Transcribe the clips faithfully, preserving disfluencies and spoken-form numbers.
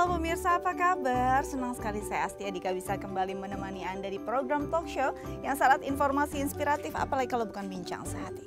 Halo pemirsa, apa kabar? Senang sekali saya Astia Dika bisa kembali menemani Anda di program talk show yang syarat informasi inspiratif, apalagi kalau bukan bincang sehati.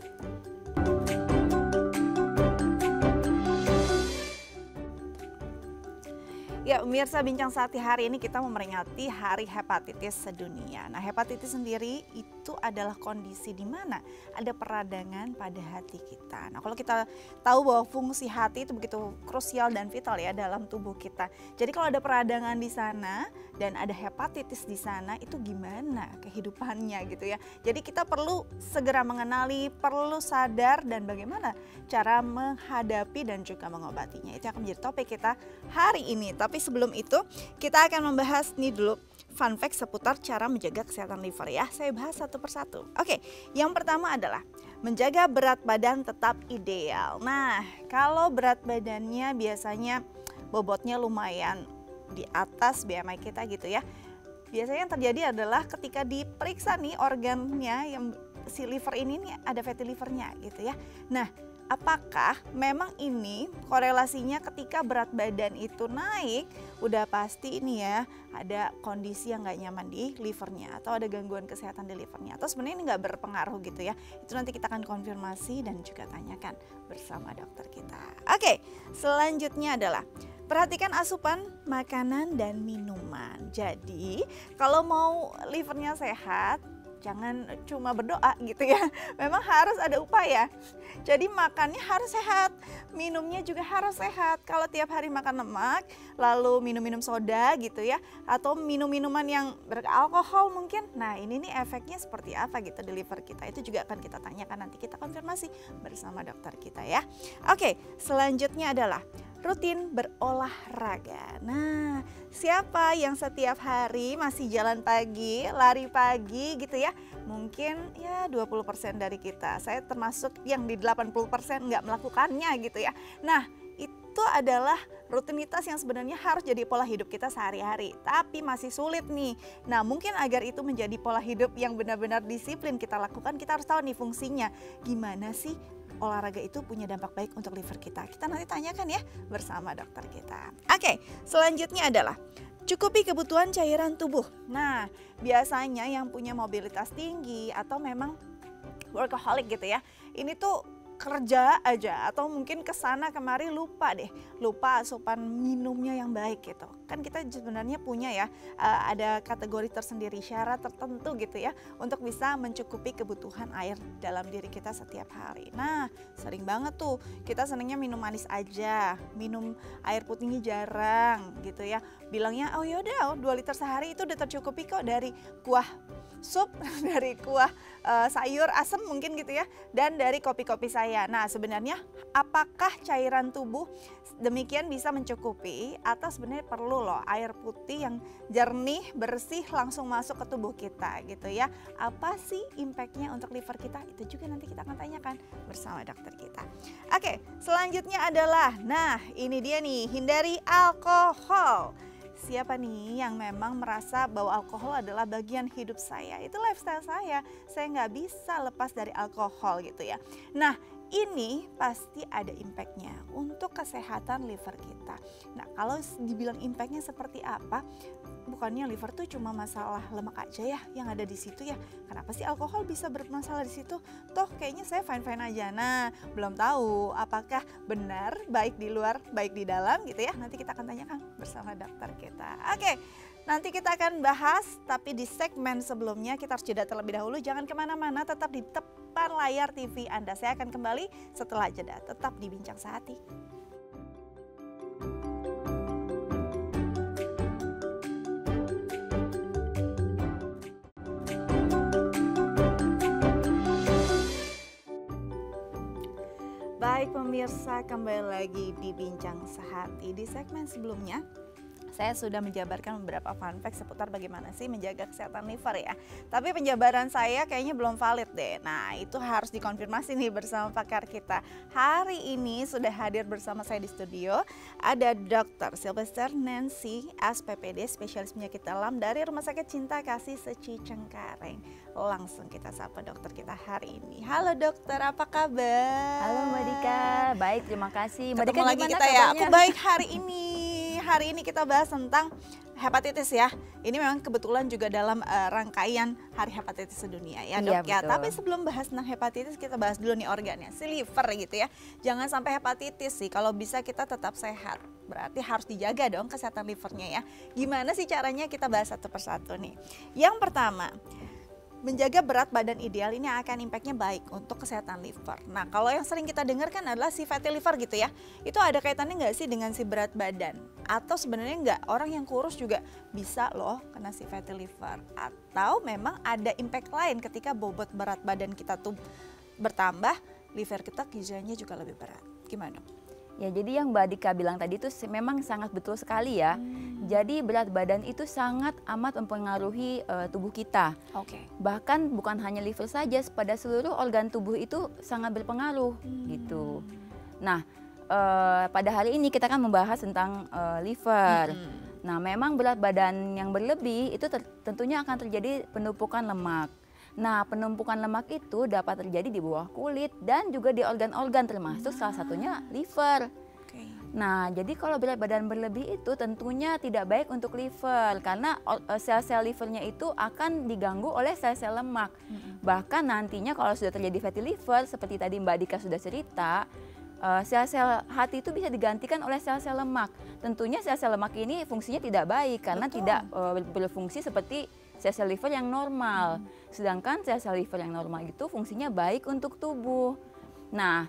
Ya pemirsa, bincang sehati hari ini kita memperingati Hari Hepatitis Sedunia. Nah, hepatitis sendiri itu adalah kondisi di mana ada peradangan pada hati kita. Nah, kalau kita tahu bahwa fungsi hati itu begitu krusial dan vital ya dalam tubuh kita. Jadi kalau ada peradangan di sana dan ada hepatitis di sana, itu gimana kehidupannya gitu ya. Jadi kita perlu segera mengenali, perlu sadar dan bagaimana cara menghadapi dan juga mengobatinya. Itu akan menjadi topik kita hari ini. Tapi sebelum itu kita akan membahas nih dulu fun fact seputar cara menjaga kesehatan liver ya. Saya bahas satu persatu. Oke, yang pertama adalah menjaga berat badan tetap ideal. Nah, kalau berat badannya biasanya bobotnya lumayan di atas B M I kita gitu ya. Biasanya yang terjadi adalah ketika diperiksa nih organnya yang si liver ini nih ada fatty livernya gitu ya. Nah, apakah memang ini korelasinya ketika berat badan itu naik, udah pasti ini ya ada kondisi yang nggak nyaman di livernya atau ada gangguan kesehatan di livernya, atau sebenarnya ini nggak berpengaruh gitu ya. Itu nanti kita akan konfirmasi dan juga tanyakan bersama dokter kita. Oke, selanjutnya adalah perhatikan asupan makanan dan minuman. Jadi kalau mau livernya sehat, jangan cuma berdoa gitu ya. Memang harus ada upaya. Jadi makannya harus sehat, minumnya juga harus sehat. Kalau tiap hari makan lemak, lalu minum-minum soda gitu ya, atau minum-minuman yang beralkohol mungkin. Nah, ini nih efeknya seperti apa gitu di liver kita. Itu juga akan kita tanyakan, nanti kita konfirmasi bersama dokter kita ya. Oke, selanjutnya adalah rutin berolahraga. Nah, siapa yang setiap hari masih jalan pagi, lari pagi gitu ya? Mungkin ya dua puluh persen dari kita. Saya termasuk yang di delapan puluh persen nggak melakukannya gitu ya. Nah, itu adalah rutinitas yang sebenarnya harus jadi pola hidup kita sehari-hari. Tapi masih sulit nih. Nah, mungkin agar itu menjadi pola hidup yang benar-benar disiplin kita lakukan, kita harus tahu nih fungsinya. Gimana sih olahraga itu punya dampak baik untuk liver kita? Kita nanti tanyakan ya bersama dokter kita. Oke, selanjutnya adalah cukupi kebutuhan cairan tubuh. Nah, biasanya yang punya mobilitas tinggi atau memang workaholic gitu ya, ini tuh kerja aja atau mungkin kesana kemari lupa deh, lupa asupan minumnya yang baik gitu. Kan kita sebenarnya punya ya uh, ada kategori tersendiri, syarat tertentu gitu ya untuk bisa mencukupi kebutuhan air dalam diri kita setiap hari. Nah, sering banget tuh kita senangnya minum manis aja, minum air putihnya jarang gitu ya. Bilangnya oh yaudah dua liter sehari itu udah tercukupi kok dari kuah sup, dari kuah uh, sayur asam mungkin gitu ya, dan dari kopi-kopi saya. Nah, sebenarnya apakah cairan tubuh demikian bisa mencukupi atau sebenarnya perlu loh air putih yang jernih, bersih langsung masuk ke tubuh kita gitu ya. Apa sih impactnya untuk liver kita? Itu juga nanti kita akan tanyakan bersama dokter kita. Oke, selanjutnya adalah, nah ini dia nih, hindari alkohol. Siapa nih yang memang merasa bahwa alkohol adalah bagian hidup saya, itu lifestyle saya, saya nggak bisa lepas dari alkohol gitu ya. Nah, ini pasti ada impactnya untuk kesehatan liver kita. Nah, kalau dibilang impactnya seperti apa, bukannya liver tuh cuma masalah lemak aja ya yang ada di situ ya. Kenapa sih alkohol bisa bermasalah di situ? Toh kayaknya saya fine-fine aja. Nah, belum tahu apakah benar baik di luar, baik di dalam gitu ya. Nanti kita akan tanyakan bersama dokter kita. Oke, nanti kita akan bahas, tapi di segmen sebelumnya kita harus jeda terlebih dahulu. Jangan kemana-mana, tetap di depan layar T V Anda. Saya akan kembali setelah jeda. Tetap di Bincang Sehati. Baik pemirsa, kembali lagi di Bincang Sehati. Di segmen sebelumnya saya sudah menjabarkan beberapa fun fact seputar bagaimana sih menjaga kesehatan liver ya. Tapi penjabaran saya kayaknya belum valid deh. Nah, itu harus dikonfirmasi nih bersama pakar kita. Hari ini sudah hadir bersama saya di studio ada dokter Sylvester Nancy, S P P D, spesialis penyakit dalam dari Rumah Sakit Cinta Kasih Seci Cengkareng. Langsung kita sapa dokter kita hari ini. Halo dokter, apa kabar? Halo Mbak Dika, baik terima kasih. Mbak Ketemu Dika lagi gimana kita ya. kabarnya? Aku baik hari ini. hari ini kita bahas tentang hepatitis ya. Ini memang kebetulan juga dalam uh, rangkaian Hari Hepatitis Sedunia ya dok iya, ya. Tapi sebelum bahas tentang hepatitis kita bahas dulu nih organnya, si liver gitu ya. Jangan sampai hepatitis sih, kalau bisa kita tetap sehat. Berarti harus dijaga dong kesehatan livernya ya. Gimana sih caranya, kita bahas satu persatu nih. Yang pertama, menjaga berat badan ideal ini akan impactnya baik untuk kesehatan liver. Nah kalau yang sering kita dengar kan adalah si fatty liver gitu ya. Itu ada kaitannya nggak sih dengan si berat badan? Atau sebenarnya nggak, orang yang kurus juga bisa loh kena si fatty liver. Atau memang ada impact lain ketika bobot berat badan kita tuh bertambah, liver kita gizinya juga lebih berat. Gimana? Ya, jadi yang Mbak Dika bilang tadi itu memang sangat betul sekali ya. Hmm. Jadi berat badan itu sangat amat mempengaruhi uh, tubuh kita. Oke. Okay. Bahkan bukan hanya liver saja, pada seluruh organ tubuh itu sangat berpengaruh hmm. gitu. Nah, uh, pada hari ini kita akan membahas tentang uh, liver. Hmm. Nah, memang berat badan yang berlebih itu tentunya akan terjadi penumpukan lemak. Nah, penumpukan lemak itu dapat terjadi di bawah kulit dan juga di organ-organ termasuk nah. salah satunya liver. Okay. Nah, jadi kalau berat badan berlebih itu tentunya tidak baik untuk liver karena sel-sel livernya itu akan diganggu oleh sel-sel lemak. Hmm. Bahkan nantinya kalau sudah terjadi fatty liver seperti tadi Mbak Dika sudah cerita, sel-sel hati itu bisa digantikan oleh sel-sel lemak. Tentunya sel-sel lemak ini fungsinya tidak baik karena Betul. tidak uh, berfungsi seperti sel-sel liver yang normal. Hmm. Sedangkan sel-sel liver yang normal itu fungsinya baik untuk tubuh. Nah,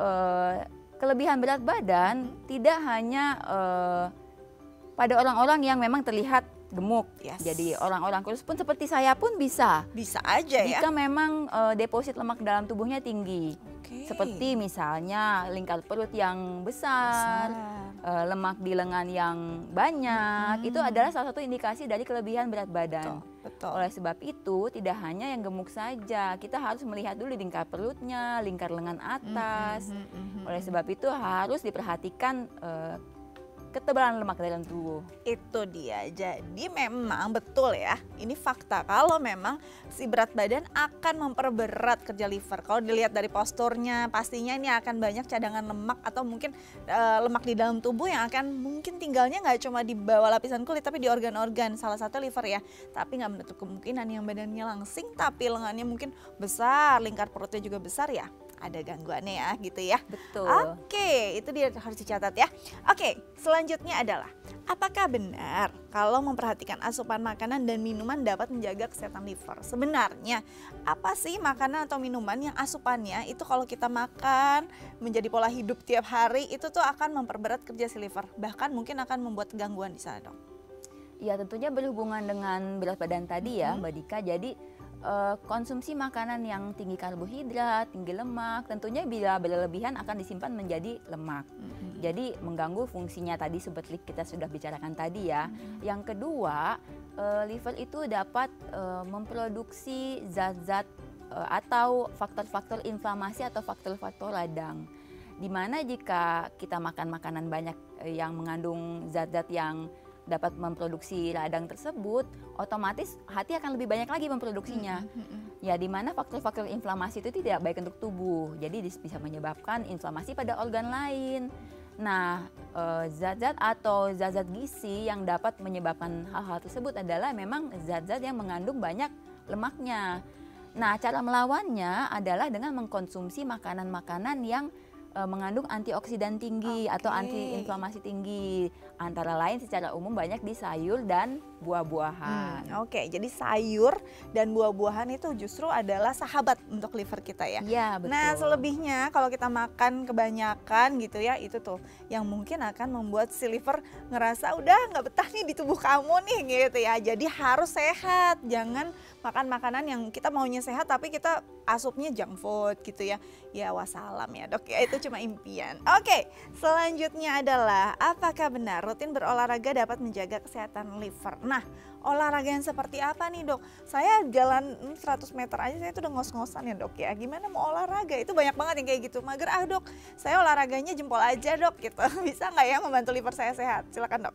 eh, kelebihan berat badan hmm. tidak hanya eh, pada orang-orang yang memang terlihat gemuk. Yes. Jadi orang-orang kurus pun seperti saya pun bisa. Bisa aja ya. Jika memang eh, deposit lemak dalam tubuhnya tinggi. Okay. Seperti misalnya lingkar perut yang besar, besar. Eh, lemak di lengan yang banyak. Hmm. Itu adalah salah satu indikasi dari kelebihan berat badan. Betul. Betul. Oleh sebab itu tidak hanya yang gemuk saja, kita harus melihat dulu lingkar perutnya, lingkar lengan atas. Mm-hmm, mm-hmm. Oleh sebab itu harus diperhatikan uh, ketebalan lemak dalam tubuh. Itu dia, jadi memang betul ya, ini fakta kalau memang si berat badan akan memperberat kerja liver. Kalau dilihat dari posturnya pastinya ini akan banyak cadangan lemak atau mungkin uh, lemak di dalam tubuh yang akan mungkin tinggalnya nggak cuma di bawah lapisan kulit tapi di organ-organ, salah satu liver ya. Tapi nggak menutup kemungkinan yang badannya langsing tapi lengannya mungkin besar, lingkar perutnya juga besar ya. Ada gangguannya ya gitu ya. Betul. Oke, itu dia harus dicatat ya. Oke, selanjutnya adalah apakah benar kalau memperhatikan asupan makanan dan minuman dapat menjaga kesehatan liver? Sebenarnya apa sih makanan atau minuman yang asupannya itu kalau kita makan menjadi pola hidup tiap hari itu tuh akan memperberat kerja si liver, bahkan mungkin akan membuat gangguan di sana dong? Ya tentunya berhubungan dengan berat badan tadi ya, mm-hmm. Mbak Dika. Jadi Uh, konsumsi makanan yang tinggi karbohidrat, tinggi lemak, tentunya bila berlebihan akan disimpan menjadi lemak. Mm-hmm. Jadi mengganggu fungsinya tadi seperti kita sudah bicarakan tadi ya. Mm-hmm. Yang kedua, uh, liver itu dapat uh, memproduksi zat-zat uh, atau faktor-faktor inflamasi atau faktor-faktor radang. Dimana jika kita makan makanan banyak uh, yang mengandung zat-zat yang dapat memproduksi radang tersebut, otomatis hati akan lebih banyak lagi memproduksinya. Mm-hmm. Ya, di mana faktor-faktor inflamasi itu tidak baik untuk tubuh, jadi bisa menyebabkan inflamasi pada organ lain. Nah, e, zat-zat atau zat-zat gizi yang dapat menyebabkan hal-hal tersebut adalah memang zat-zat yang mengandung banyak lemaknya. Nah, cara melawannya adalah dengan mengkonsumsi makanan-makanan yang mengandung antioksidan tinggi okay. atau antiinflamasi tinggi, antara lain secara umum banyak di sayur dan buah-buahan. Hmm, Oke, okay. Jadi sayur dan buah-buahan itu justru adalah sahabat untuk liver kita ya. Iya, betul. Nah, selebihnya kalau kita makan kebanyakan gitu ya, itu tuh yang mungkin akan membuat si liver ngerasa udah nggak betah nih di tubuh kamu nih gitu ya. Jadi harus sehat, jangan makan makanan yang kita maunya sehat tapi kita asupnya junk food gitu ya. Ya wassalam ya dok ya, itu cuma impian. Oke, selanjutnya adalah apakah benar rutin berolahraga dapat menjaga kesehatan liver? Nah, olahraga yang seperti apa nih dok? Saya jalan seratus meter aja saya itu udah ngos-ngosan ya dok ya. Gimana mau olahraga? Itu banyak banget yang kayak gitu. Mager ah dok, saya olahraganya jempol aja dok gitu. Bisa nggak ya membantu liver saya sehat? Silakan dok.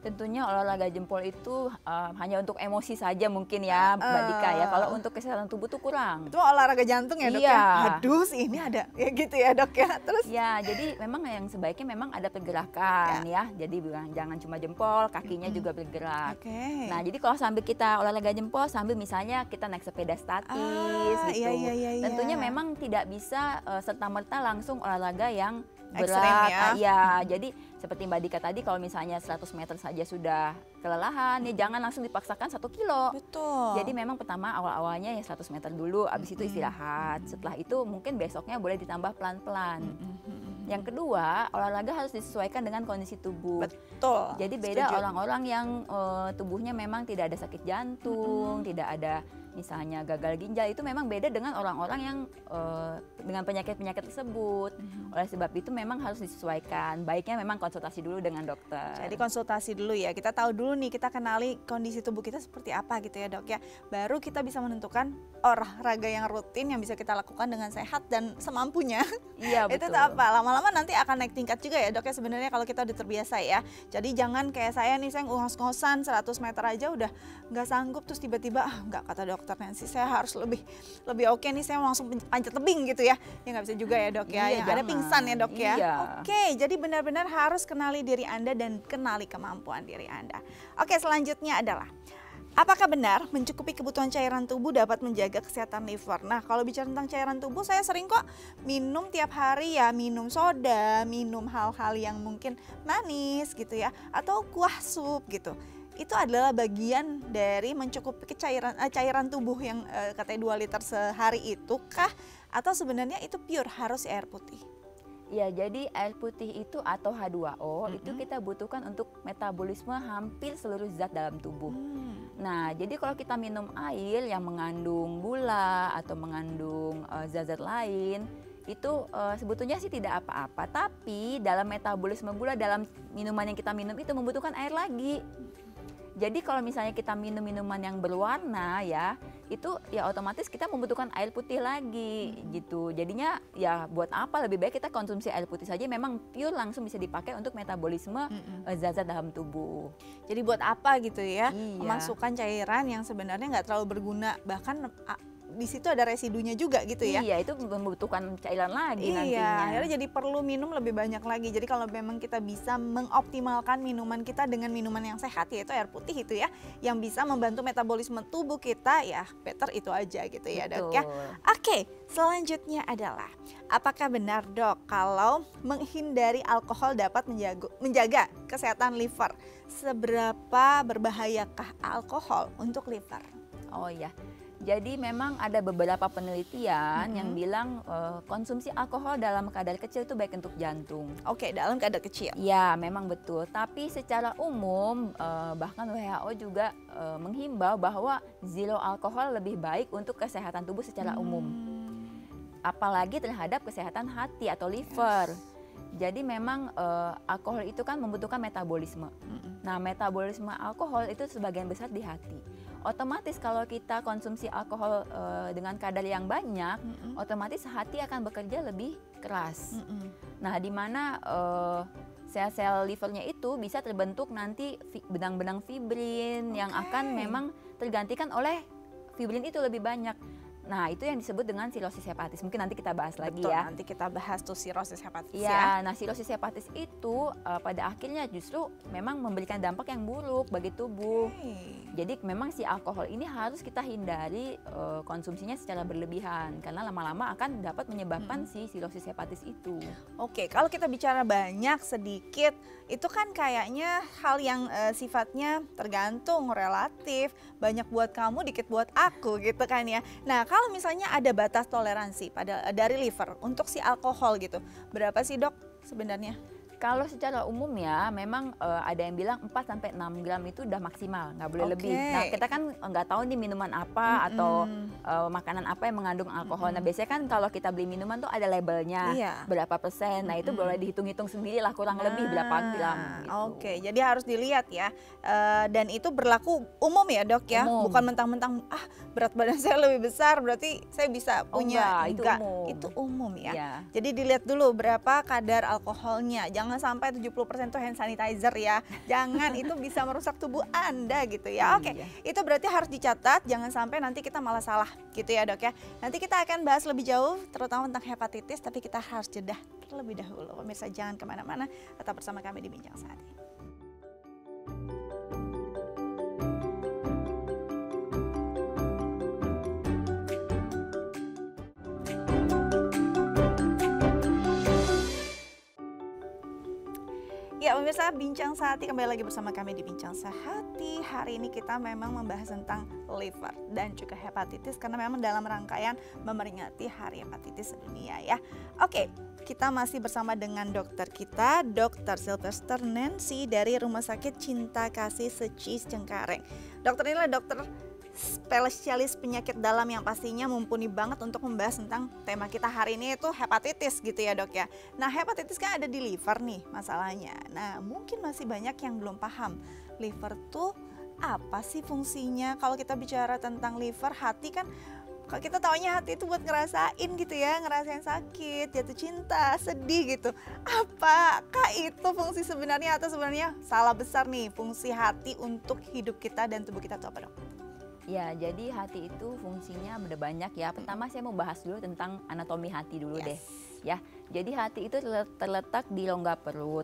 Tentunya olahraga jempol itu uh, hanya untuk emosi saja mungkin ya Mbak Uh. Dika ya. Kalau untuk kesehatan tubuh tuh kurang. Itu olahraga jantung ya dok Iya. ya? Aduh ini ada ya gitu ya dok ya. Terus ya jadi memang yang sebaiknya memang ada pergerakan ya. ya. Jadi jangan cuma jempol, kakinya mm-hmm. juga bergerak. Okay. Nah jadi kalau sambil kita olahraga jempol sambil misalnya kita naik sepeda statis ah, gitu. Iya, iya, iya, Tentunya iya. memang tidak bisa uh, serta-merta langsung olahraga yang berat. Ekstrem ya. Ah, ya, jadi seperti Mbak Dika tadi kalau misalnya seratus meter saja sudah kelelahan, ya jangan langsung dipaksakan satu kilo. Betul. Jadi memang pertama awal-awalnya ya seratus meter dulu, habis itu istirahat. Setelah itu mungkin besoknya boleh ditambah pelan-pelan. Yang kedua, olahraga harus disesuaikan dengan kondisi tubuh. Betul. Jadi beda Setuju. orang-orang yang uh, tubuhnya memang tidak ada sakit jantung, tidak ada misalnya gagal ginjal, itu memang beda dengan orang-orang yang uh, dengan penyakit-penyakit tersebut. Mm-hmm. Oleh sebab itu memang harus disesuaikan. Baiknya memang konsultasi dulu dengan dokter. Jadi konsultasi dulu ya. Kita tahu dulu nih, kita kenali kondisi tubuh kita seperti apa gitu ya dok ya. Baru kita bisa menentukan olahraga yang rutin yang bisa kita lakukan dengan sehat dan semampunya. Iya betul. Itu apa? Lama-lama nanti akan naik tingkat juga ya dok ya sebenarnya kalau kita udah terbiasa ya. Jadi jangan kayak saya nih, saya ngos-ngosan seratus meter aja udah nggak sanggup, terus tiba-tiba ah nggak, kata dokter Nancy saya harus lebih lebih oke nih, saya langsung panjat tebing gitu ya. Ya nggak bisa juga ya dok ya. Iya, yang ada pingsan ya dok ya. Iya. Oke, jadi benar-benar harus kenali diri Anda dan kenali kemampuan diri Anda. Oke, selanjutnya adalah apakah benar mencukupi kebutuhan cairan tubuh dapat menjaga kesehatan liver? Nah, kalau bicara tentang cairan tubuh, saya sering kok minum tiap hari ya, minum soda, minum hal-hal yang mungkin manis gitu ya, atau kuah sup gitu. Itu adalah bagian dari mencukupi cairan uh, cairan tubuh yang uh, katanya dua liter sehari itu kah? Atau sebenarnya itu pure harus air putih? Ya, jadi air putih itu atau H dua O mm-hmm. itu kita butuhkan untuk metabolisme hampir seluruh zat dalam tubuh. Mm. Nah, jadi kalau kita minum air yang mengandung gula atau mengandung uh, zat-zat lain, itu uh, sebetulnya sih tidak apa-apa. Tapi dalam metabolisme gula dalam minuman yang kita minum itu membutuhkan air lagi. Jadi kalau misalnya kita minum minuman yang berwarna ya, itu ya otomatis kita membutuhkan air putih lagi hmm. gitu. Jadinya ya buat apa, lebih baik kita konsumsi air putih saja, memang pure langsung bisa dipakai untuk metabolisme hmm. zat-zat dalam tubuh. Jadi buat apa gitu ya, iya. memasukkan cairan yang sebenarnya nggak terlalu berguna, bahkan di situ ada residunya juga gitu ya. Iya, itu membutuhkan cairan lagi iya, nantinya. Iya, akhirnya jadi perlu minum lebih banyak lagi. Jadi kalau memang kita bisa mengoptimalkan minuman kita dengan minuman yang sehat, yaitu air putih itu ya, yang bisa membantu metabolisme tubuh kita, ya better itu aja gitu ya dok ya. Oke, selanjutnya adalah apakah benar dok kalau menghindari alkohol dapat menjaga, menjaga kesehatan liver? Seberapa berbahayakah alkohol untuk liver? Oh iya. Jadi memang ada beberapa penelitian mm-hmm. yang bilang uh, konsumsi alkohol dalam kadar kecil itu baik untuk jantung. Oke, dalam kadar kecil. Ya, memang betul. Tapi secara umum uh, bahkan W H O juga uh, menghimbau bahwa zero alkohol lebih baik untuk kesehatan tubuh secara hmm. umum. Apalagi terhadap kesehatan hati atau liver. Yes. Jadi memang uh, alkohol itu kan membutuhkan metabolisme. Mm-hmm. Nah, metabolisme alkohol itu sebagian besar di hati. Otomatis kalau kita konsumsi alkohol uh, dengan kadar yang banyak, mm-hmm. otomatis hati akan bekerja lebih keras. Mm-hmm. Nah, di mana uh, sel-sel livernya itu bisa terbentuk nanti fi- benang-benang fibrin okay. yang akan memang tergantikan oleh fibrin itu lebih banyak. Nah, itu yang disebut dengan sirosis hepatis. Mungkin nanti kita bahas lagi Betul, ya. nanti kita bahas tuh sirosis hepatis ya. ya. Nah, sirosis hepatis itu uh, pada akhirnya justru memang memberikan dampak yang buruk bagi tubuh. Okay. Jadi memang si alkohol ini harus kita hindari uh, konsumsinya secara berlebihan karena lama-lama akan dapat menyebabkan hmm. si sirosis hepatis itu. Oke, kalau kita bicara banyak sedikit itu kan kayaknya hal yang uh, sifatnya tergantung, relatif, banyak buat kamu, dikit buat aku gitu kan ya. Nah, kalau misalnya ada batas toleransi pada dari liver untuk si alkohol gitu, berapa sih dok sebenarnya? Kalau secara umum ya memang uh, ada yang bilang empat sampai enam gram itu udah maksimal, nggak boleh okay. lebih. Nah, kita kan nggak tahu nih minuman apa mm-hmm. atau uh, makanan apa yang mengandung alkohol. Mm-hmm. Nah, biasanya kan kalau kita beli minuman tuh ada labelnya iya. berapa persen. Nah, itu mm-hmm. boleh dihitung-hitung sendiri lah kurang nah, lebih berapa gram gitu. Oke, okay. Jadi harus dilihat ya. Uh, dan itu berlaku umum ya, Dok ya. Umum. Bukan mentang-mentang ah berat badan saya lebih besar berarti saya bisa punya. Oh, enggak, itu enggak. umum. Itu umum ya. Yeah. Jadi dilihat dulu berapa kadar alkoholnya. Jangan jangan sampai tujuh puluh persen itu hand sanitizer ya. Jangan, itu bisa merusak tubuh Anda gitu ya. Oke, Iya. itu berarti harus dicatat, jangan sampai nanti kita malah salah gitu ya dok ya. Nanti kita akan bahas lebih jauh terutama tentang hepatitis, tapi kita harus jeda terlebih dahulu. Pemirsa jangan kemana-mana, tetap bersama kami di Bincang Saat ini. Ya pemirsa, Bincang Sehati kembali lagi bersama kami di Bincang Sehati. Hari ini kita memang membahas tentang liver dan juga hepatitis karena memang dalam rangkaian memperingati Hari Hepatitis Sedunia ya. Oke, kita masih bersama dengan dokter kita, dokter Sylvester Nancy dari Rumah Sakit Cinta Kasih Secis Cengkareng. Dokter inilah dokter spesialis penyakit dalam yang pastinya mumpuni banget untuk membahas tentang tema kita hari ini itu hepatitis gitu ya dok ya. Nah hepatitis kan ada di liver nih masalahnya. Nah mungkin masih banyak yang belum paham liver tuh apa sih fungsinya. Kalau kita bicara tentang liver, hati kan kalau kita taunya hati itu buat ngerasain gitu ya, ngerasain sakit, jatuh cinta, sedih gitu. Apakah itu fungsi sebenarnya atau sebenarnya salah besar nih fungsi hati untuk hidup kita dan tubuh kita itu apa dok? Ya, jadi hati itu fungsinya ada banyak ya. Pertama saya mau bahas dulu tentang anatomi hati dulu Yes. deh. Ya, jadi hati itu terletak di rongga perut.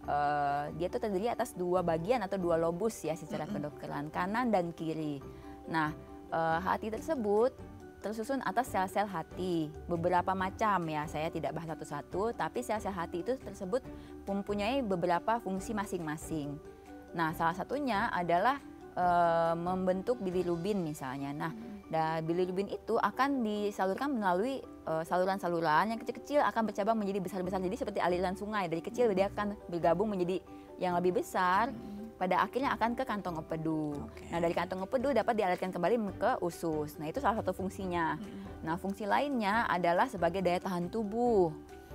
Uh, dia tuh terdiri atas dua bagian atau dua lobus ya secara Mm-mm. kedokteran, kanan dan kiri. Nah, uh, hati tersebut tersusun atas sel-sel hati. Beberapa macam ya, saya tidak bahas satu-satu, tapi sel-sel hati itu tersebut mempunyai beberapa fungsi masing-masing. Nah, salah satunya adalah Uh, membentuk bilirubin misalnya. Nah, dan bilirubin itu akan disalurkan melalui uh, saluran-saluran yang kecil-kecil akan bercabang menjadi besar-besar. Jadi seperti aliran sungai, dari kecil dia akan bergabung menjadi yang lebih besar. Pada akhirnya akan ke kantong empedu. Okay. Nah, dari kantong empedu dapat dialirkan kembali ke usus. Nah, itu salah satu fungsinya. Nah, fungsi lainnya adalah sebagai daya tahan tubuh.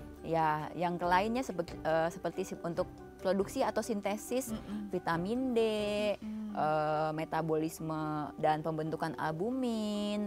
Ya, yang lainnya seperti, uh, seperti untuk produksi atau sintesis Mm-mm. vitamin D, Mm. uh, metabolisme dan pembentukan albumin,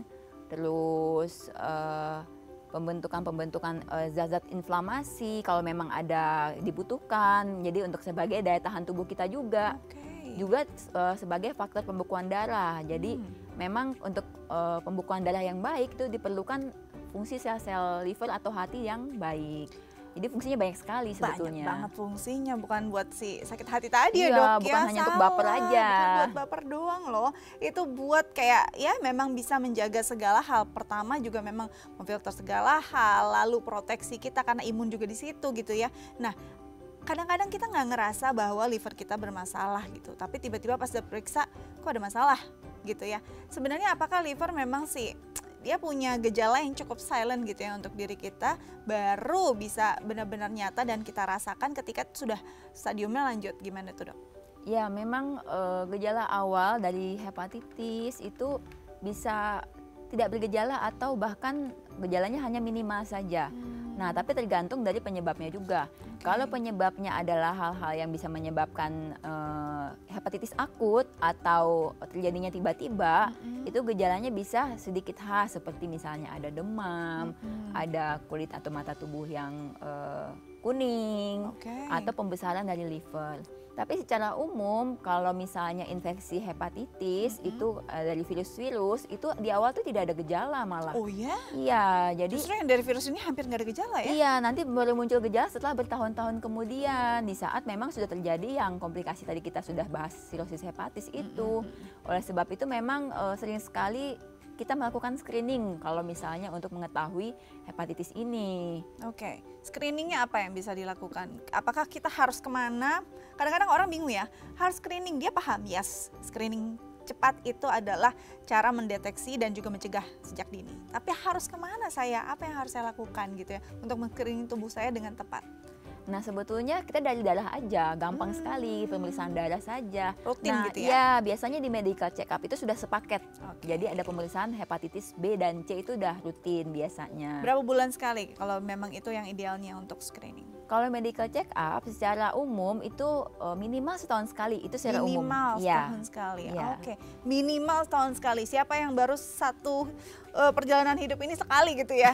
terus uh, pembentukan-pembentukan uh, zat-zat inflamasi kalau memang ada dibutuhkan. Jadi untuk sebagai daya tahan tubuh kita juga, Okay. juga uh, sebagai faktor pembekuan darah. Jadi Hmm. memang untuk uh, pembekuan darah yang baik itu diperlukan fungsi sel-sel liver atau hati yang baik. Jadi fungsinya banyak sekali sebetulnya. Banyak banget fungsinya, bukan buat si sakit hati tadi ya Iya, dok. bukan ya, hanya untuk salah. baper aja. Bukan buat baper doang loh. Itu buat kayak ya memang bisa menjaga segala hal. Pertama juga memang memfilter segala hal, lalu proteksi kita karena imun juga di situ gitu ya. Nah kadang-kadang kita nggak ngerasa bahwa liver kita bermasalah gitu. Tapi tiba-tiba pas diperiksa kok ada masalah gitu ya. Sebenarnya apakah liver memang sih dia punya gejala yang cukup silent gitu ya untuk diri kita, baru bisa benar-benar nyata dan kita rasakan ketika sudah stadiumnya lanjut. Gimana tuh dok? Ya memang uh, gejala awal dari hepatitis itu bisa tidak bergejala atau bahkan gejalanya hanya minimal saja. Hmm. Nah tapi tergantung dari penyebabnya juga. Okay. Kalau penyebabnya adalah hal-hal yang bisa menyebabkan uh, hepatitis akut atau terjadinya tiba-tiba, Mm-hmm. itu gejalanya bisa sedikit khas seperti misalnya ada demam, Mm-hmm. ada kulit atau mata tubuh yang uh, kuning, Okay. atau pembesaran dari liver. Tapi secara umum kalau misalnya infeksi hepatitis Mm-hmm. itu uh, dari virus-virus itu di awal tuh tidak ada gejala malah. Oh ya? Iya, jadi Justru yang dari virus ini hampir nggak ada gejala ya? iya, nanti baru muncul gejala setelah bertahun-tahun kemudian di saat memang sudah terjadi yang komplikasi tadi kita sudah bahas sirosis hepatis itu. Mm-mm. Oleh sebab itu memang uh, sering sekali kita melakukan screening kalau misalnya untuk mengetahui hepatitis ini. Oke, screeningnya apa yang bisa dilakukan? Apakah kita harus kemana? Kadang-kadang orang bingung ya, harus screening, dia paham, yes, screening cepat itu adalah cara mendeteksi dan juga mencegah sejak dini. Tapi harus kemana saya? Apa yang harus saya lakukan gitu ya untuk men-screening tubuh saya dengan tepat? Nah sebetulnya kita dari darah aja, gampang Hmm. sekali pemeriksaan darah saja. Rutin nah, gitu ya? Iya, biasanya di medical check up itu sudah sepaket. Oke. Jadi ada pemeriksaan hepatitis B dan C itu udah rutin biasanya. Berapa bulan sekali kalau memang itu yang idealnya untuk screening? Kalau medical check up secara umum itu uh, minimal setahun sekali, itu secara umum. Minimal Ya. setahun sekali. Iya. Oke, minimal setahun sekali. Siapa yang baru satu uh, perjalanan hidup ini sekali gitu ya?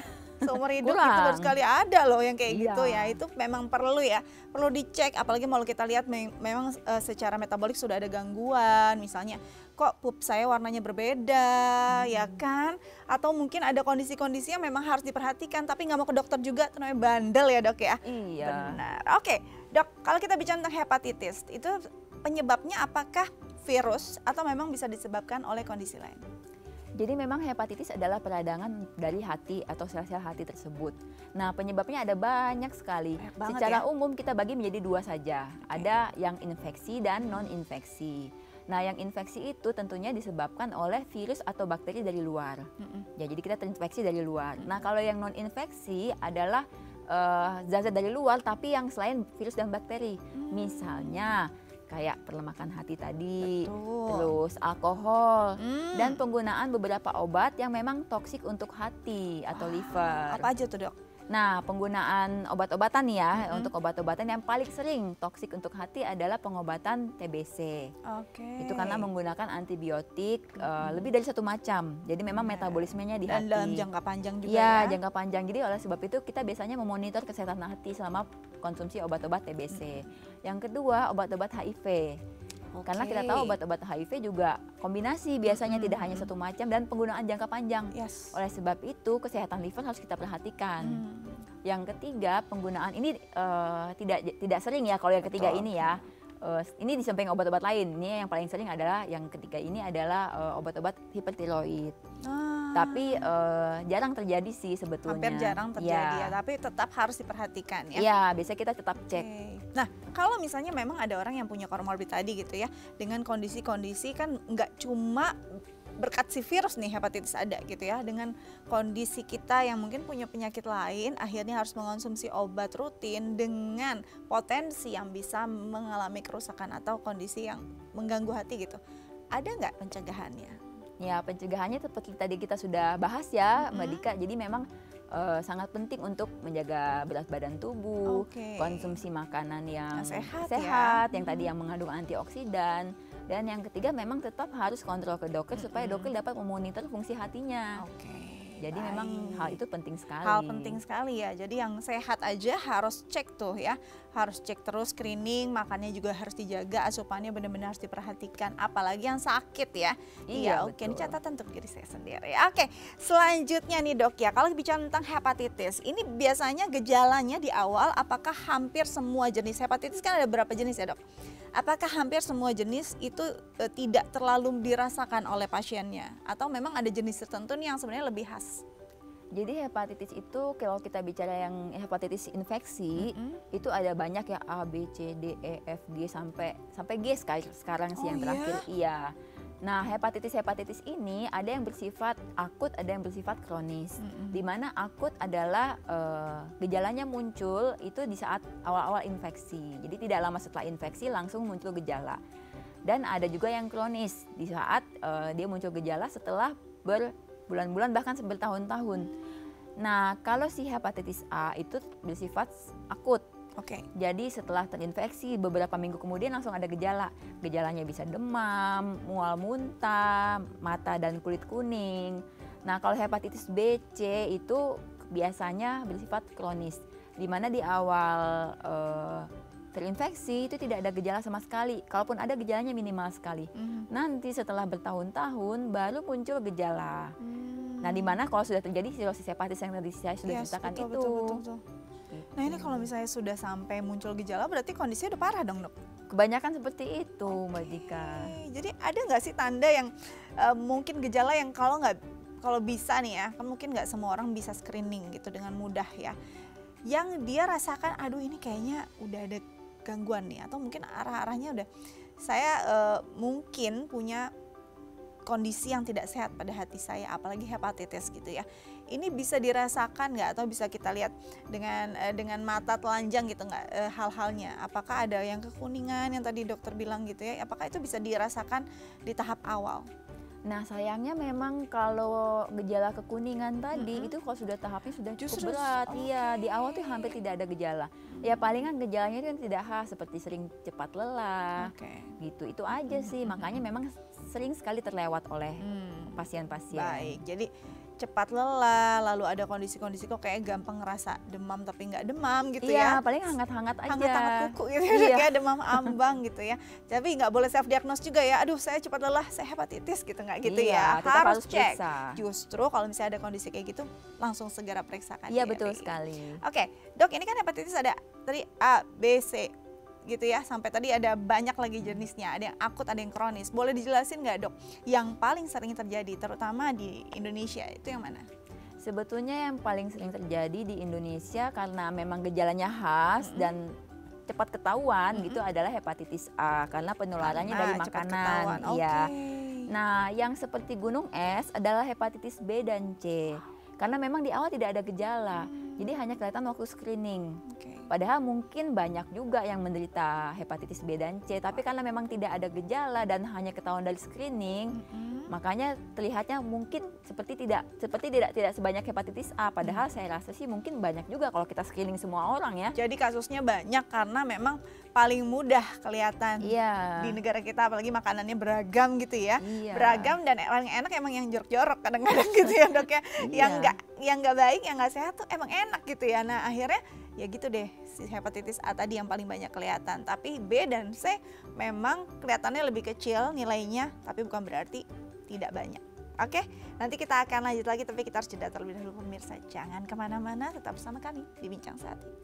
seumur hidup itu Kurang. baru sekali ada loh yang kayak Iya. gitu ya. Itu memang perlu ya, perlu dicek. Apalagi kalau kita lihat me- memang uh, secara metabolik sudah ada gangguan. Misalnya, kok pup saya warnanya berbeda, Hmm. ya kan? Atau mungkin ada kondisi-kondisi yang memang harus diperhatikan, tapi nggak mau ke dokter juga, itu namanya bandel ya dok ya. Iya. Benar. Oke, dok, kalau kita bicara tentang hepatitis, itu penyebabnya apakah virus atau memang bisa disebabkan oleh kondisi lain? Jadi memang hepatitis adalah peradangan dari hati atau sel-sel hati tersebut. Nah, penyebabnya ada banyak sekali. Banyak banget Secara ya. umum kita bagi menjadi dua saja. Ada yang infeksi dan non-infeksi. Nah, yang infeksi itu tentunya disebabkan oleh virus atau bakteri dari luar. Mm-mm. Ya, jadi kita terinfeksi dari luar. Nah, kalau yang non-infeksi adalah eh, zat-zat dari luar tapi yang selain virus dan bakteri. Misalnya kayak perlemakan hati tadi, Betul. terus alkohol, Hmm. dan penggunaan beberapa obat yang memang toksik untuk hati atau Wah, liver. Apa aja tuh dok? Nah, penggunaan obat-obatan nih ya, Mm-mm. untuk obat-obatan yang paling sering toksik untuk hati adalah pengobatan T B C. Oke. Itu karena menggunakan antibiotik eh, lebih dari satu macam. Jadi memang Benar. metabolismenya di Dan hati. dalam jangka panjang juga Iya, ya. jangka panjang. Jadi oleh sebab itu kita biasanya memonitor kesehatan hati selama konsumsi obat-obat T B C. Yang kedua, obat-obat H I V. Karena kita tahu obat-obat H I V juga kombinasi biasanya Mm-mm. tidak hanya satu macam dan penggunaan jangka panjang. Yes. Oleh sebab itu kesehatan liver harus kita perhatikan. Hmm. Yang ketiga, penggunaan ini eh, tidak tidak sering ya kalau yang ketiga Betul. ini ya. Eh, ini di samping obat-obat lain. Ini yang paling sering adalah yang ketiga ini adalah eh, obat-obat hipertiroid. Ah, Tapi eh, jarang terjadi sih sebetulnya. hampir jarang terjadi ya, Ya. tapi tetap harus diperhatikan ya. Iya, biasanya kita tetap cek. Oke. Nah, kalau misalnya memang ada orang yang punya komorbid tadi gitu ya, dengan kondisi-kondisi kan nggak cuma berkat si virus nih hepatitis ada gitu ya, dengan kondisi kita yang mungkin punya penyakit lain, akhirnya harus mengonsumsi obat rutin dengan potensi yang bisa mengalami kerusakan atau kondisi yang mengganggu hati gitu. Ada nggak pencegahannya? Ya, pencegahannya seperti tadi kita sudah bahas ya, Mbak Mm-mm. Dika. Jadi memang eh, sangat penting untuk menjaga berat badan tubuh, Oke. konsumsi makanan yang Yang sehat sehat, ya. yang tadi yang mengandung antioksidan. Dan yang ketiga memang tetap harus kontrol ke dokter supaya Mm-mm. dokter dapat memonitor fungsi hatinya. Oke. Jadi baik. memang hal itu penting sekali. Hal penting sekali ya. Jadi yang sehat aja harus cek tuh ya. Harus cek terus screening, makannya juga harus dijaga, asupannya benar-benar harus diperhatikan. Apalagi yang sakit ya. Iya, oke, ini betul. catatan untuk diri saya sendiri. Oke, selanjutnya nih dok ya. Kalau bicara tentang hepatitis, ini biasanya gejalanya di awal apakah hampir semua jenis hepatitis, kan ada berapa jenis ya dok? Apakah hampir semua jenis itu eh, tidak terlalu dirasakan oleh pasiennya? Atau memang ada jenis tertentu nih yang sebenarnya lebih khas? Jadi hepatitis itu kalau kita bicara yang hepatitis infeksi, Mm-mm. itu ada banyak ya A, B, C, D, E, F, G sampai sampai G sekali sekarang sih Oh, yang iya? terakhir. Iya. Nah, hepatitis-hepatitis ini ada yang bersifat akut, ada yang bersifat kronis. Mm-mm. Di mana akut adalah eh, gejalanya muncul itu di saat awal-awal infeksi. Jadi tidak lama setelah infeksi langsung muncul gejala. Dan ada juga yang kronis di saat eh, dia muncul gejala setelah berbulan-bulan bahkan bertahun-tahun. Nah, kalau si hepatitis A itu bersifat akut. Oke. Jadi setelah terinfeksi beberapa minggu kemudian langsung ada gejala. Gejalanya bisa demam, mual muntah, mata dan kulit kuning. Nah, kalau hepatitis B, C itu biasanya bersifat kronis. Di mana di awal eh, terinfeksi itu tidak ada gejala sama sekali. Kalaupun ada gejalanya minimal sekali. Mhm. Nanti setelah bertahun-tahun baru muncul gejala. Hmm. Nah, di mana kalau sudah terjadi sirosis hepatis yang tadi saya sudah Yes, ceritakan betul, itu. betul, betul, betul. Nah ini kalau misalnya sudah sampai muncul gejala berarti kondisinya udah parah dong dok? Kebanyakan seperti itu, Mbak Dika. Oke, jadi ada nggak sih tanda yang eh, mungkin gejala yang kalau nggak kalau bisa nih ya, kan mungkin nggak semua orang bisa screening gitu dengan mudah ya. Yang dia rasakan, aduh ini kayaknya udah ada gangguan nih, atau mungkin arah-arahnya udah saya eh, mungkin punya kondisi yang tidak sehat pada hati saya, apalagi hepatitis gitu ya. Ini bisa dirasakan nggak atau bisa kita lihat dengan eh, dengan mata telanjang gitu nggak eh, hal-halnya? Apakah ada yang kekuningan yang tadi dokter bilang gitu ya? Apakah itu bisa dirasakan di tahap awal? Nah, sayangnya memang kalau gejala kekuningan tadi Mm-mm. itu kalau sudah tahapnya sudah cukup Justru, berat. oke. Iya, di awal tuh hampir tidak ada gejala. Ya palingan gejalanya itu yang tidak khas seperti sering cepat lelah. Oke. Gitu. Itu aja sih. Makanya memang sering sekali terlewat oleh Hmm. pasien-pasien. Baik, jadi cepat lelah, lalu ada kondisi-kondisi kok kayak gampang ngerasa demam tapi nggak demam gitu Iya, ya. paling hangat-hangat aja. Hangat-hangat kuku gitu Iya. kayak demam ambang gitu ya. Tapi nggak boleh self diagnose juga ya. Aduh, saya cepat lelah, saya hepatitis gitu nggak gitu Iya, ya. tetap Harus harus cek. periksa. Justru kalau misalnya ada kondisi kayak gitu, langsung segera periksakan Iya, diri. betul sekali. Oke, Dok, ini kan hepatitis ada tadi A, B, C gitu ya, sampai tadi ada banyak lagi jenisnya, ada yang akut, ada yang kronis. Boleh dijelasin nggak, Dok, yang paling sering terjadi terutama di Indonesia itu yang mana? Sebetulnya yang paling sering terjadi di Indonesia karena memang gejalanya khas Mm-mm. dan cepat ketahuan Mm-mm. gitu adalah hepatitis A karena penularannya Karena dari cepat makanan. ketahuan. Iya. Oke. Nah, yang seperti gunung es adalah hepatitis B dan C. Karena memang di awal tidak ada gejala. Hmm. Jadi hanya kelihatan waktu screening. Oke. Padahal mungkin banyak juga yang menderita hepatitis B dan C, tapi karena memang tidak ada gejala dan hanya ketahuan dari screening, Mm-mm. makanya terlihatnya mungkin seperti tidak seperti tidak tidak sebanyak hepatitis A. Padahal Hmm. saya rasa sih mungkin banyak juga kalau kita screening semua orang ya. Jadi kasusnya banyak karena memang paling mudah kelihatan Iya. di negara kita, apalagi makanannya beragam gitu ya. Iya. Beragam dan paling enak emang yang jorok-jorok kadang-kadang gitu ya, Dok ya. Yang Iya. enggak yang enggak baik, yang enggak sehat tuh emang enak gitu ya. Nah, akhirnya ya gitu deh, si hepatitis A tadi yang paling banyak kelihatan. Tapi B dan C memang kelihatannya lebih kecil nilainya, tapi bukan berarti tidak banyak. Oke, nanti kita akan lanjut lagi, tapi kita harus jeda terlebih dahulu pemirsa. Jangan kemana-mana, tetap bersama kami di Bincang Saat ini.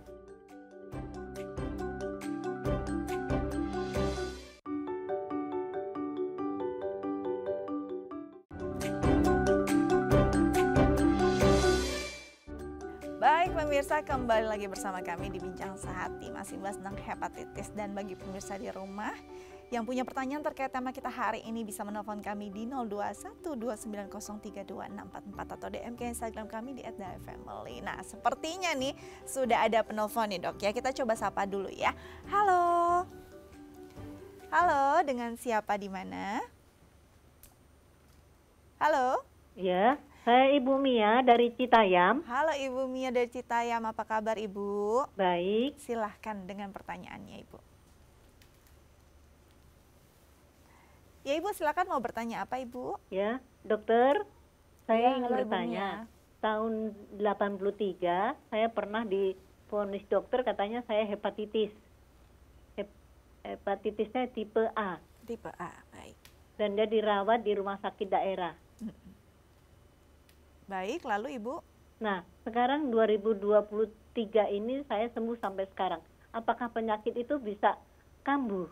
Baik pemirsa, kembali lagi bersama kami di Bincang Sehati, masih bahas tentang hepatitis. Dan bagi pemirsa di rumah yang punya pertanyaan terkait tema kita hari ini, bisa menelpon kami di nol dua satu dua sembilan nol tiga dua enam empat empat atau D M ke Instagram kami di et dafamily. Nah, sepertinya nih sudah ada penelpon nih, Dok ya. Kita coba sapa dulu ya. Halo. Halo, dengan siapa di mana? Halo. Ya, saya Ibu Mia dari Citayam. Halo Ibu Mia dari Citayam, apa kabar Ibu? Baik, Silahkan dengan pertanyaannya Ibu. Ya Ibu, silakan mau bertanya apa Ibu? ya, dokter. Saya Ya, ingin halo, Ibu bertanya. Mia. Tahun delapan puluh tiga, saya pernah divonis dokter katanya saya hepatitis. Hep- Hepatitisnya tipe A. Tipe A, baik. Dan dia dirawat di rumah sakit daerah. Baik, lalu Ibu? Nah, sekarang dua ribu dua puluh tiga ini saya sembuh sampai sekarang. Apakah penyakit itu bisa kambuh?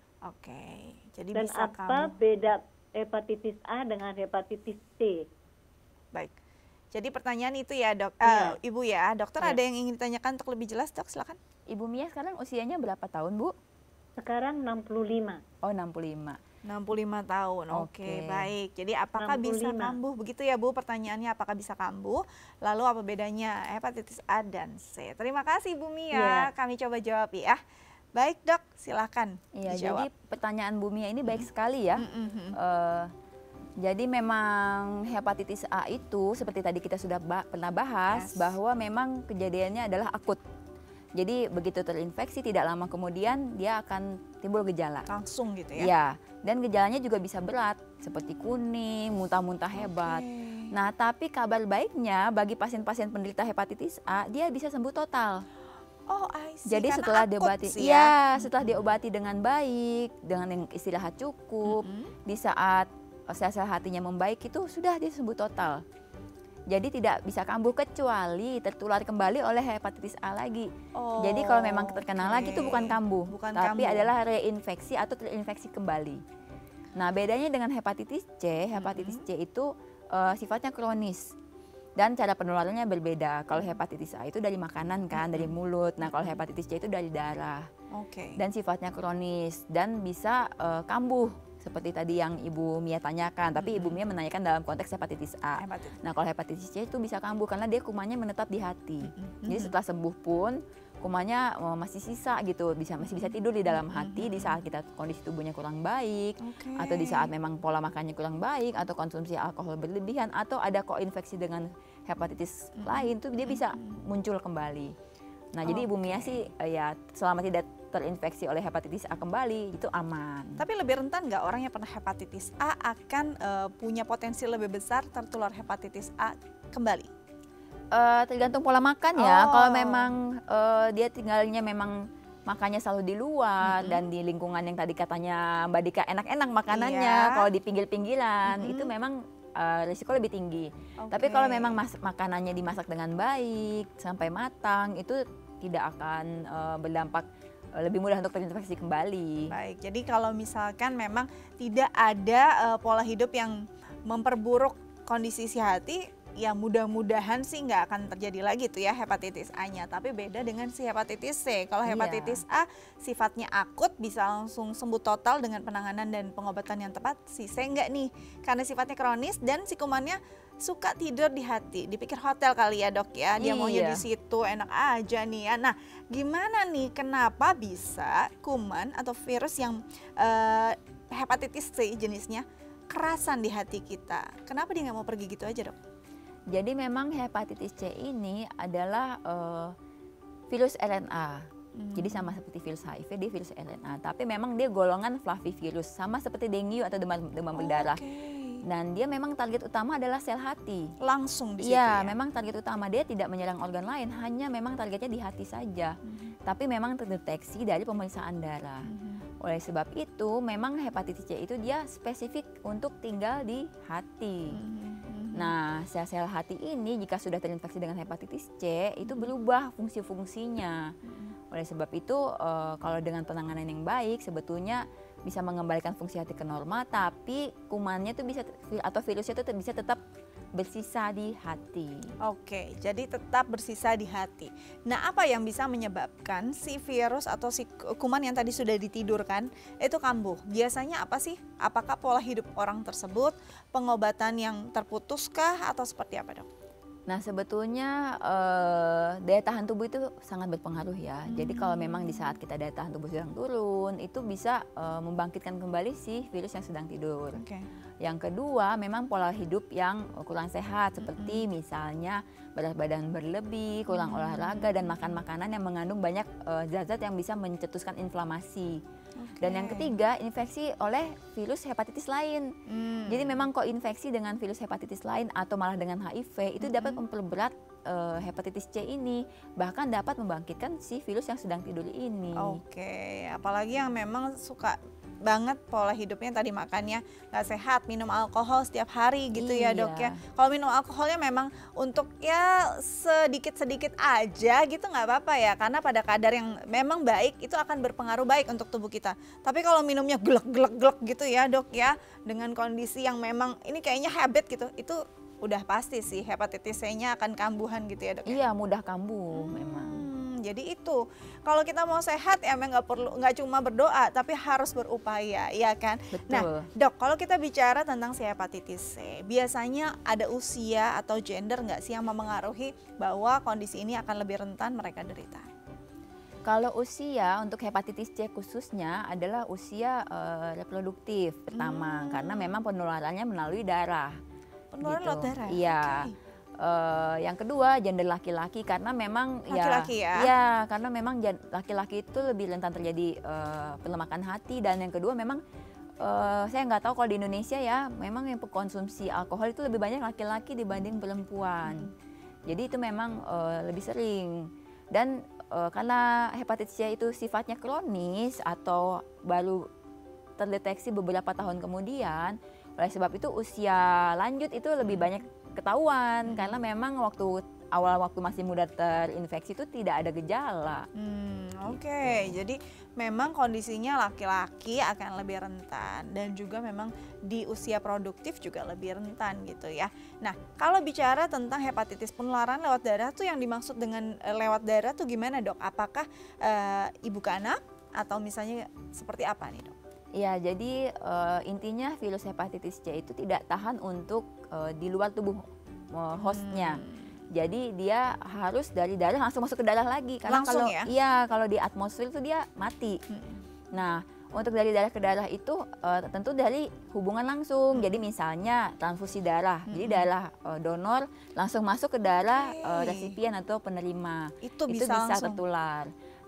Oke, jadi Dan bisa apa kamu. beda hepatitis A dengan hepatitis C? Baik. Jadi pertanyaan itu ya dok, Iya. Eh, Ibu ya, dokter Iya. ada yang ingin ditanyakan untuk lebih jelas dok, silakan. Ibu Mia sekarang usianya berapa tahun, Bu? Sekarang enam puluh lima. Oh, enam puluh lima. enam puluh lima tahun, oke Oke. baik. Jadi apakah enam puluh bisa lima. kambuh? Begitu ya Bu pertanyaannya, apakah bisa kambuh? Lalu apa bedanya hepatitis A dan C? Terima kasih Bu Mia, Iya. kami coba jawab ya. Baik dok, silakan Iya, dijawab. jadi pertanyaan Bu Mia ini baik sekali ya. Mm-mm. Eh, jadi memang hepatitis A itu seperti tadi kita sudah ba- pernah bahas Yes. bahwa memang kejadiannya adalah akut. Jadi begitu terinfeksi tidak lama kemudian dia akan timbul gejala. Langsung gitu ya? Ya, dan gejalanya juga bisa berat seperti kuning, muntah-muntah hebat. Oke. Nah, tapi kabar baiknya bagi pasien-pasien penderita hepatitis A, dia bisa sembuh total. Oh, I see. Jadi Karena setelah akut diobati, sih ya, setelah diobati dengan baik, dengan yang istirahat cukup, Mm-mm. di saat sel-sel hatinya membaik itu sudah dia sembuh total. Jadi tidak bisa kambuh kecuali tertular kembali oleh hepatitis A lagi. Oh, Jadi kalau memang terkena oke. lagi itu bukan kambuh, Bukan tapi kambuh. adalah reinfeksi atau terinfeksi kembali. Nah, bedanya dengan hepatitis C, hepatitis C itu eh, sifatnya kronis. Dan cara penularannya berbeda. Kalau hepatitis A itu dari makanan kan, dari mulut. Nah, kalau hepatitis C itu dari darah. Oke. Dan sifatnya kronis dan bisa eh, kambuh seperti tadi yang Ibu Mia tanyakan. Tapi Ibu Mia menanyakan dalam konteks hepatitis A. Hepatitis. Nah, kalau hepatitis C itu bisa kambuh karena dia kumannya menetap di hati. Mm-mm. Jadi setelah sembuh pun kumannya eh, masih sisa gitu, bisa masih bisa tidur di dalam hati di saat kita kondisi tubuhnya kurang baik, Oke. atau di saat memang pola makannya kurang baik, atau konsumsi alkohol berlebihan, atau ada koinfeksi dengan hepatitis lain tuh dia bisa muncul kembali. Nah, jadi Ibu Mia Oke. sih eh, ya selama tidak terinfeksi oleh hepatitis A kembali, itu aman. Tapi lebih rentan nggak orang yang pernah hepatitis A akan uh, punya potensi lebih besar tertular hepatitis A kembali? Uh, tergantung pola makan ya. Oh. Kalau memang uh, dia tinggalnya memang makannya selalu di luar, mm-hmm. dan di lingkungan yang tadi katanya Mbak Dika enak-enak makanannya, iya. kalau di pinggir-pinggiran, mm-hmm. itu memang uh, risiko lebih tinggi. Okay. Tapi kalau memang mas- makanannya dimasak dengan baik sampai matang, itu tidak akan uh, berdampak uh, lebih mudah untuk terinfeksi kembali. Baik, jadi kalau misalkan memang tidak ada uh, pola hidup yang memperburuk kondisi si hati, ya mudah-mudahan sih nggak akan terjadi lagi tuh ya hepatitis A-nya. Tapi beda dengan si hepatitis C. Kalau hepatitis yeah. A sifatnya akut, bisa langsung sembuh total dengan penanganan dan pengobatan yang tepat. Si C enggak nih, karena sifatnya kronis dan si kumannya suka tidur di hati. Dipikir hotel kali ya dok ya, dia iya. maunya di situ, enak aja nih ya. Nah gimana nih, kenapa bisa kuman atau virus yang uh, hepatitis C jenisnya kerasan di hati kita? Kenapa dia nggak mau pergi gitu aja dok? Jadi memang hepatitis C ini adalah uh, virus R N A. Hmm. Jadi sama seperti virus H I V, dia virus R N A. Tapi memang dia golongan flavivirus, sama seperti dengue atau demam, demam berdarah. Okay. Dan dia memang target utama adalah sel hati. Langsung di situ ya? ya? Memang target utama dia tidak menyerang organ lain, hanya memang targetnya di hati saja. Hmm. Tapi memang terdeteksi dari pemeriksaan darah. Hmm. Oleh sebab itu, memang hepatitis C itu dia spesifik untuk tinggal di hati. Hmm. Nah, sel-sel hati ini jika sudah terinfeksi dengan hepatitis C, itu berubah fungsi-fungsinya. Hmm. Oleh sebab itu, uh, kalau dengan penanganan yang baik, sebetulnya bisa mengembalikan fungsi hati ke normal, tapi kumannya tuh bisa atau virusnya itu bisa tetap bersisa di hati. Oke, jadi tetap bersisa di hati. Nah, apa yang bisa menyebabkan si virus atau si kuman yang tadi sudah ditidurkan itu kambuh? Biasanya apa sih? Apakah pola hidup orang tersebut, pengobatan yang terputuskah atau seperti apa dok? Nah sebetulnya uh, daya tahan tubuh itu sangat berpengaruh ya. Hmm. Jadi kalau memang di saat kita daya tahan tubuh sedang turun, itu bisa uh, membangkitkan kembali si virus yang sedang tidur. Okay. Yang kedua memang pola hidup yang kurang sehat, seperti hmm. misalnya berat badan berlebih, kurang hmm. olahraga, dan makan makanan yang mengandung banyak uh, zat-zat yang bisa mencetuskan inflamasi. Okay. Dan yang ketiga, infeksi oleh virus hepatitis lain. Hmm. Jadi memang kok infeksi dengan virus hepatitis lain atau malah dengan H I V itu hmm. dapat memperberat uh, hepatitis C ini, bahkan dapat membangkitkan si virus yang sedang tidur ini. Oke, okay. Apalagi yang memang suka banget pola hidupnya tadi makannya nggak sehat, minum alkohol setiap hari gitu iya. ya dok ya. Kalau minum alkoholnya memang untuk ya sedikit-sedikit aja gitu nggak apa-apa ya, karena pada kadar yang memang baik itu akan berpengaruh baik untuk tubuh kita. Tapi kalau minumnya glek-glek-glek gitu ya dok ya, dengan kondisi yang memang ini kayaknya habit gitu, itu udah pasti sih hepatitis C-nya akan kambuhan gitu ya dok ya? Iya, mudah kambuh hmm. memang. Jadi itu kalau kita mau sehat ya memang nggak perlu, nggak cuma berdoa tapi harus berupaya, ya kan? Betul. Nah dok, kalau kita bicara tentang si hepatitis C, biasanya ada usia atau gender nggak sih yang mempengaruhi bahwa kondisi ini akan lebih rentan mereka derita? Kalau usia untuk hepatitis C khususnya adalah usia uh, reproduktif pertama, hmm. karena memang penularannya melalui darah. Penularan gitu. lewat darah? Iya. Okay. Uh, yang kedua gender laki-laki, karena memang laki-laki ya, ya, ya karena memang laki-laki itu lebih rentan terjadi uh, pelemakan hati. Dan yang kedua memang uh, saya nggak tahu kalau di Indonesia ya, memang yang pengkonsumsi alkohol itu lebih banyak laki-laki dibanding perempuan. Hmm. Jadi itu memang uh, lebih sering. Dan uh, karena hepatitis C itu sifatnya kronis atau baru terdeteksi beberapa tahun kemudian, oleh sebab itu usia lanjut itu lebih hmm. banyak ketahuan, hmm. karena memang waktu awal waktu masih muda terinfeksi itu tidak ada gejala. Hmm, Oke, okay. Jadi memang kondisinya laki-laki akan lebih rentan dan juga memang di usia produktif juga lebih rentan gitu ya. Nah, kalau bicara tentang hepatitis penularan lewat darah tuh yang dimaksud dengan uh, lewat darah tuh gimana dok? Apakah uh, ibu ke anak atau misalnya seperti apa nih dok? Ya, jadi uh, intinya virus hepatitis C itu tidak tahan untuk uh, di luar tubuh uh, hostnya. Hmm. Jadi dia harus dari darah langsung masuk ke darah lagi. Karena langsung kalau ya? Iya, kalau di atmosfer itu dia mati. Hmm. Nah, untuk dari darah ke darah itu uh, tentu dari hubungan langsung. Hmm. Jadi misalnya transfusi darah. Hmm. Jadi darah uh, donor langsung masuk ke darah okay. uh, resipien atau penerima. Itu bisa, bisa bisa tertular.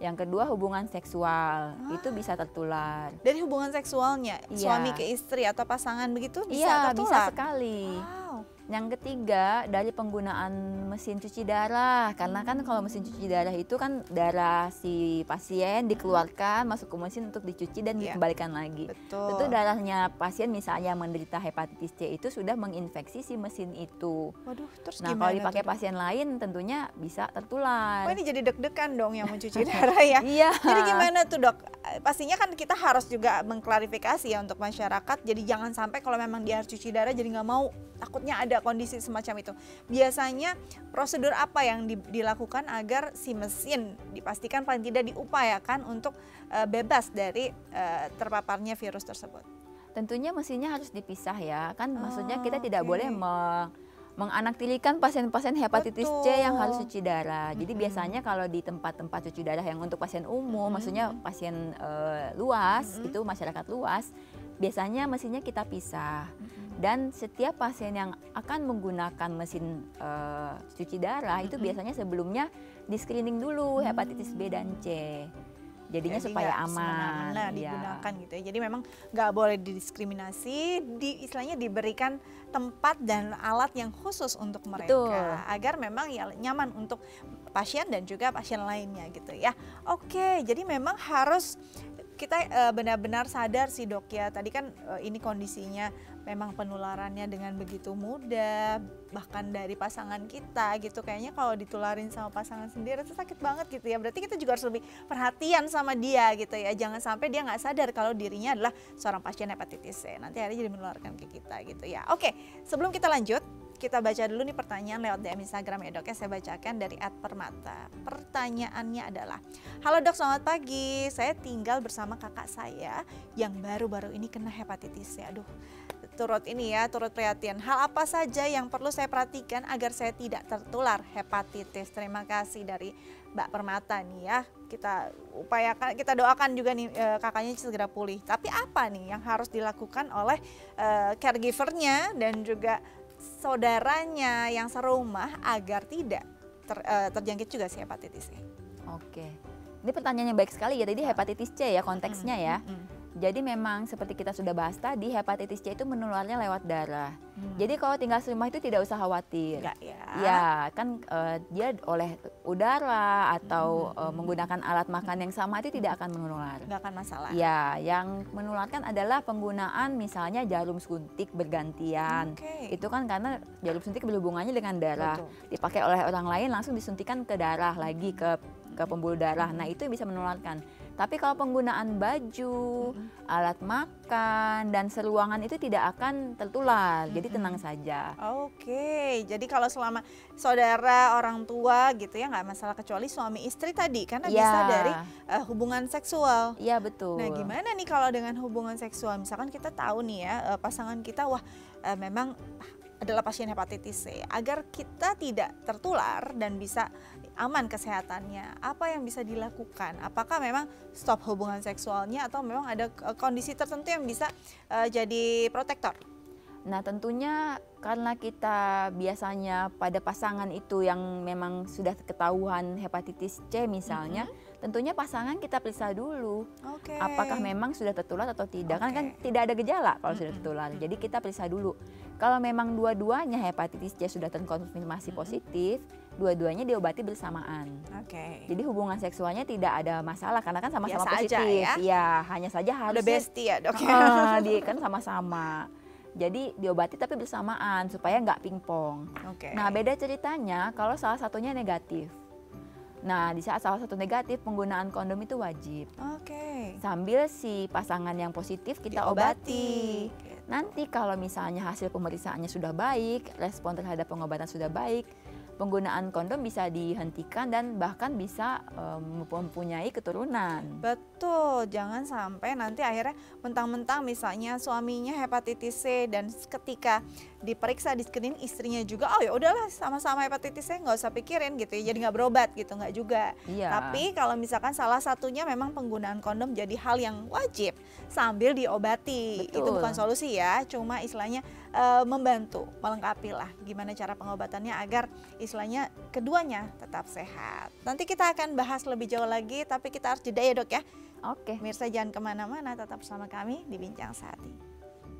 Yang kedua hubungan seksual, ah. itu bisa tertular. Dari hubungan seksualnya, iya. suami ke istri atau pasangan begitu bisa iya, tertular? Bisa sekali. Wow. Yang ketiga dari penggunaan mesin cuci darah, karena kan kalau mesin cuci darah itu kan darah si pasien dikeluarkan masuk ke mesin untuk dicuci dan yeah. dikembalikan lagi. Betul. Tentu darahnya pasien misalnya menderita hepatitis C itu sudah menginfeksi si mesin itu. Waduh, terus nah gimana kalau dipakai tuh, pasien lain tentunya bisa tertular. Oh ini jadi deg-degan dong yang mencuci darah ya. Iya. Jadi gimana tuh dok? Pastinya kan kita harus juga mengklarifikasi ya untuk masyarakat. Jadi jangan sampai kalau memang dia harus cuci darah jadi nggak mau, takutnya ada kondisi semacam itu. Biasanya prosedur apa yang di, dilakukan agar si mesin dipastikan paling tidak diupayakan untuk uh, bebas dari uh, terpaparnya virus tersebut? Tentunya mesinnya harus dipisah ya, kan oh, maksudnya kita tidak okay. boleh meng menganaktilikan pasien-pasien hepatitis Betul. C yang harus cuci darah. Jadi mm-hmm. biasanya kalau di tempat-tempat cuci darah yang untuk pasien umum, mm-hmm. maksudnya pasien uh, luas, mm-hmm. itu masyarakat luas, biasanya mesinnya kita pisah. Mm-hmm. Dan setiap pasien yang akan menggunakan mesin uh, cuci darah mm-hmm. itu biasanya sebelumnya di screening dulu mm-hmm. hepatitis B dan C. Jadinya Jadi supaya aman. Semena-mena digunakan ya. Gitu ya. Jadi memang nggak boleh didiskriminasi, di, istilahnya diberikan tempat dan alat yang khusus untuk mereka. Betul. Agar memang ya nyaman untuk pasien dan juga pasien lainnya gitu ya. Oke, jadi memang harus kita uh, benar-benar sadar sih dok ya. Tadi kan uh, ini kondisinya memang penularannya dengan begitu mudah, bahkan dari pasangan kita gitu. Kayaknya kalau ditularin sama pasangan sendiri itu sakit banget gitu ya. Berarti kita juga harus lebih perhatian sama dia gitu ya. Jangan sampai dia nggak sadar kalau dirinya adalah seorang pasien hepatitis C. Nanti akhirnya jadi menularkan ke kita gitu ya. Oke, sebelum kita lanjut, kita baca dulu nih pertanyaan lewat D M Instagram ya dok ya. Saya bacakan dari at permata. Pertanyaannya adalah, halo dok, selamat pagi. Saya tinggal bersama kakak saya yang baru-baru ini kena hepatitis C. Aduh, turut ini ya, turut prihatin. Hal apa saja yang perlu saya perhatikan agar saya tidak tertular hepatitis? Terima kasih dari Mbak Permata nih ya. Kita upayakan, kita doakan juga nih e, kakaknya segera pulih. Tapi apa nih yang harus dilakukan oleh e, caregivernya dan juga saudaranya yang serumah agar tidak ter, e, terjangkit juga si hepatitis C? Oke, ini pertanyaan yang baik sekali ya. Tadi hepatitis C ya konteksnya ya. Mm -hmm. Jadi memang seperti kita sudah bahas tadi, hepatitis C itu menularnya lewat darah. Hmm. Jadi kalau tinggal serumah itu tidak usah khawatir. Enggak ya. Ya, kan uh, dia oleh udara atau hmm. uh, menggunakan alat makan yang sama itu tidak akan menular. Enggak akan masalah. Ya, yang menularkan adalah penggunaan misalnya jarum suntik bergantian. Okay. Itu kan karena jarum suntik berhubungannya dengan darah. Betul. Dipakai oleh orang lain langsung disuntikan ke darah lagi ke ke pembuluh darah. Nah, itu bisa menularkan. Tapi kalau penggunaan baju, mm-hmm. alat makan, dan seruangan itu tidak akan tertular, mm-hmm. jadi tenang saja. Oke, jadi kalau selama saudara, orang tua gitu ya nggak masalah, kecuali suami istri tadi, karena ya. bisa dari uh, hubungan seksual. Iya betul. Nah gimana nih kalau dengan hubungan seksual, misalkan kita tahu nih ya uh, pasangan kita wah uh, memang adalah pasien hepatitis C, agar kita tidak tertular dan bisa aman kesehatannya, apa yang bisa dilakukan? Apakah memang stop hubungan seksualnya atau memang ada kondisi tertentu yang bisa uh, jadi protektor? Nah tentunya karena kita biasanya pada pasangan itu yang memang sudah ketahuan hepatitis C misalnya, mm-hmm. tentunya pasangan kita periksa dulu, okay. apakah memang sudah tertular atau tidak. Okay. Kan kan tidak ada gejala kalau mm-hmm. sudah tertular, mm-hmm. jadi kita periksa dulu. Kalau memang dua-duanya hepatitis C sudah terkonfirmasi mm-hmm. positif, dua-duanya diobati bersamaan. Okay. Jadi hubungan seksualnya tidak ada masalah karena kan sama-sama biasa positif. Aja, ya? ya, hanya saja harus udah bestie ya dok. Uh, di kan sama-sama. Jadi diobati tapi bersamaan supaya nggak pingpong. Okay. Nah beda ceritanya kalau salah satunya negatif. Nah di saat salah satu negatif penggunaan kondom itu wajib. Oke. Sambil si pasangan yang positif kita diobati. obati. Nanti kalau misalnya hasil pemeriksaannya sudah baik, respon terhadap pengobatan sudah baik, penggunaan kondom bisa dihentikan dan bahkan bisa um, mempunyai keturunan. Betul, jangan sampai nanti akhirnya mentang-mentang misalnya suaminya hepatitis C dan ketika diperiksa di screening istrinya juga, oh ya udahlah sama-sama hepatitis C nggak usah pikirin gitu ya, jadi nggak berobat gitu, nggak juga. Iya. Tapi kalau misalkan salah satunya memang penggunaan kondom jadi hal yang wajib sambil diobati. Betul. Itu bukan solusi ya, cuma istilahnya uh, membantu, melengkapi lah gimana cara pengobatannya agar istilahnya istilahnya keduanya tetap sehat. Nanti kita akan bahas lebih jauh lagi, tapi kita harus jeda ya dok ya. Oke. Pemirsa jangan kemana-mana, tetap bersama kami di Bincang Sehati.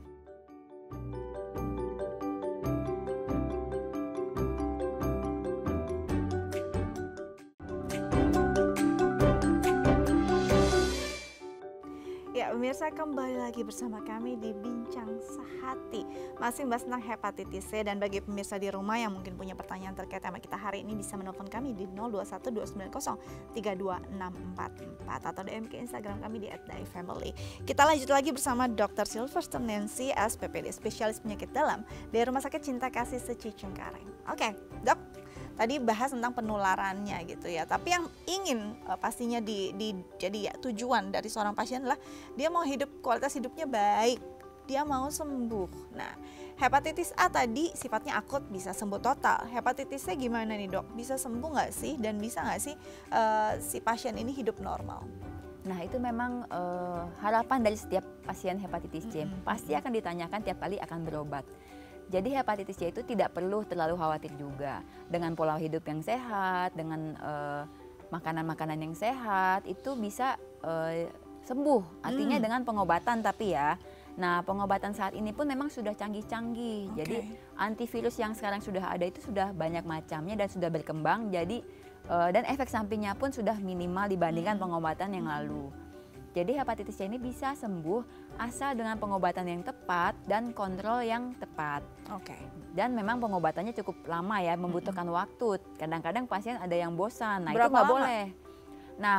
Ya, pemirsa kembali lagi bersama kami di Bincang Sehati. Masih membahas tentang hepatitis C, dan bagi pemirsa di rumah yang mungkin punya pertanyaan terkait tema kita hari ini bisa menelpon kami di nol dua satu dua sembilan nol tiga dua enam empat empat atau D M ke Instagram kami di at daifamily. Kita lanjut lagi bersama dokter Sylvester Nancy, S P P D, spesialis penyakit dalam dari Rumah Sakit Cinta Kasih Seci Cengkareng. Oke, dok. Tadi bahas tentang penularannya gitu ya. Tapi yang ingin uh, pastinya di, di jadi ya tujuan dari seorang pasien adalah dia mau hidup, kualitas hidupnya baik, dia mau sembuh. Nah, hepatitis A tadi sifatnya akut, bisa sembuh total. Hepatitis C gimana nih dok? Bisa sembuh nggak sih, dan bisa nggak sih uh, si pasien ini hidup normal? Nah, itu memang uh, harapan dari setiap pasien hepatitis C. Mm-hmm. Pasti akan ditanyakan tiap kali akan berobat. Jadi hepatitis C itu tidak perlu terlalu khawatir juga. Dengan pola hidup yang sehat, dengan uh, makanan-makanan yang sehat, itu bisa uh, sembuh. Artinya hmm. dengan pengobatan tapi ya. Nah, pengobatan saat ini pun memang sudah canggih-canggih. Okay. Jadi antivirus yang sekarang sudah ada itu sudah banyak macamnya dan sudah berkembang. Jadi uh, dan efek sampingnya pun sudah minimal dibandingkan hmm. pengobatan yang lalu. Jadi hepatitis C ini bisa sembuh asal dengan pengobatan yang tepat dan kontrol yang tepat. Oke. Okay. Dan memang pengobatannya cukup lama ya, membutuhkan mm-hmm. waktu. Kadang-kadang pasien ada yang bosan, nah Berapa itu nggak lama? boleh. Nah,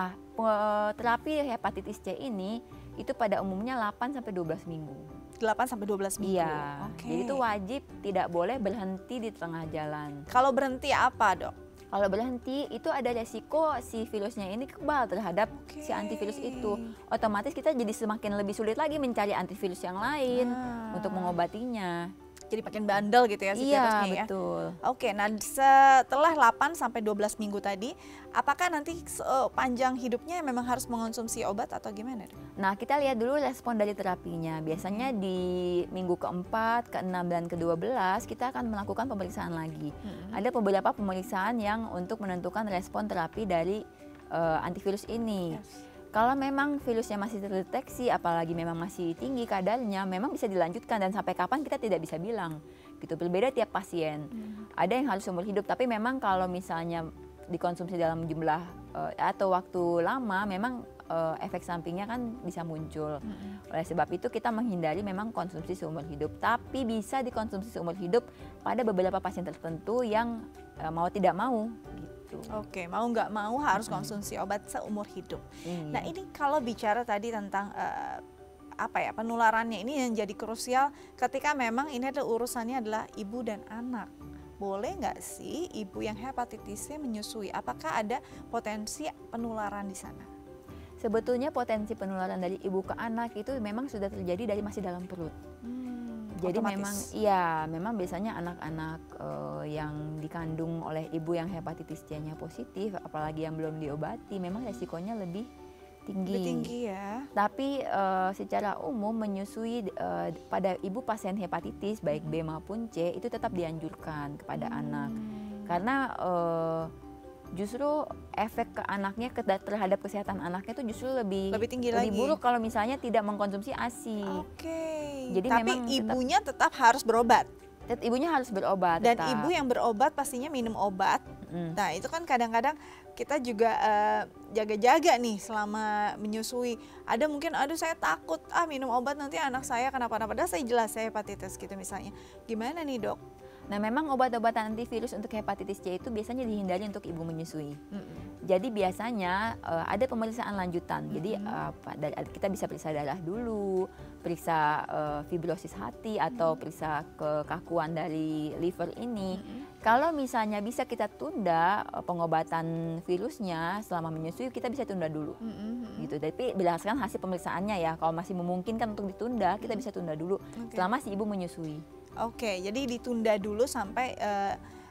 terapi hepatitis C ini itu pada umumnya delapan sampai dua belas minggu. delapan sampai dua belas minggu? Iya, okay. Jadi itu wajib tidak boleh berhenti di tengah jalan. Kalau berhenti apa dok? Kalau berhenti itu ada resiko si virusnya ini kebal terhadap okay. si antivirus itu. Otomatis kita jadi semakin lebih sulit lagi mencari antivirus yang lain ah. untuk mengobatinya. Jadi makin bandel gitu ya si iya, virusnya ya. Iya, betul. Oke, nah setelah delapan sampai dua belas minggu tadi, apakah nanti uh, panjang hidupnya memang harus mengonsumsi obat atau gimana? Nah, kita lihat dulu respon dari terapinya. Biasanya di minggu keempat, keenam, dan kedua belas kita akan melakukan pemeriksaan lagi. Hmm. Ada beberapa pemeriksaan yang untuk menentukan respon terapi dari uh, antivirus ini. Yes. Kalau memang virusnya masih terdeteksi, apalagi memang masih tinggi kadarnya, memang bisa dilanjutkan dan sampai kapan kita tidak bisa bilang. Gitu, berbeda tiap pasien. Hmm. Ada yang harus seumur hidup, tapi memang kalau misalnya dikonsumsi dalam jumlah uh, atau waktu lama, memang uh, efek sampingnya kan bisa muncul. Hmm. Oleh sebab itu kita menghindari memang konsumsi seumur hidup, tapi bisa dikonsumsi seumur hidup pada beberapa pasien tertentu yang uh, mau tidak mau. Gitu. Oke, mau nggak mau harus konsumsi obat seumur hidup. Hmm. Nah ini kalau bicara tadi tentang uh, apa ya penularannya ini yang jadi krusial ketika memang ini adalah urusannya adalah ibu dan anak. Boleh nggak sih ibu yang hepatitis C menyusui? Apakah ada potensi penularan di sana? Sebetulnya potensi penularan dari ibu ke anak itu memang sudah terjadi dari masih dalam perut. Hmm. Jadi otomatis. memang iya, memang biasanya anak-anak uh, yang dikandung oleh ibu yang hepatitis C-nya positif, apalagi yang belum diobati, memang resikonya lebih tinggi. Lebih tinggi ya. Tapi uh, secara umum menyusui uh, pada ibu pasien hepatitis baik B maupun C itu tetap dianjurkan kepada hmm. anak, karena uh, justru efek ke anaknya terhadap kesehatan anaknya itu justru lebih lebih tinggi lebih lagi. buruk kalau misalnya tidak mengkonsumsi ASI. Oke. Jadi tapi memang ibunya tetap, tetap harus berobat. Tetap, ibunya harus berobat. Dan tetap. ibu yang berobat pastinya minum obat. Mm. Nah itu kan kadang-kadang kita juga uh, jaga-jaga nih selama menyusui. Ada mungkin, aduh saya takut ah minum obat nanti anak saya kenapa-napa. Padahal saya jelas saya hepatitis gitu misalnya. Gimana nih dok? Nah memang obat-obatan antivirus untuk hepatitis C itu biasanya dihindari untuk ibu menyusui. Mm-hmm. Jadi biasanya uh, ada pemeriksaan lanjutan. Mm-hmm. Jadi uh, kita bisa periksa darah dulu, periksa uh, fibrosis hati atau mm-hmm. periksa kekakuan dari liver ini. Mm-hmm. Kalau misalnya bisa kita tunda uh, pengobatan virusnya selama menyusui, kita bisa tunda dulu. Mm-hmm. Gitu. Tapi berdasarkan hasil pemeriksaannya ya. Kalau masih memungkinkan untuk ditunda, kita bisa tunda dulu okay. selama si ibu menyusui. Oke, jadi ditunda dulu sampai uh,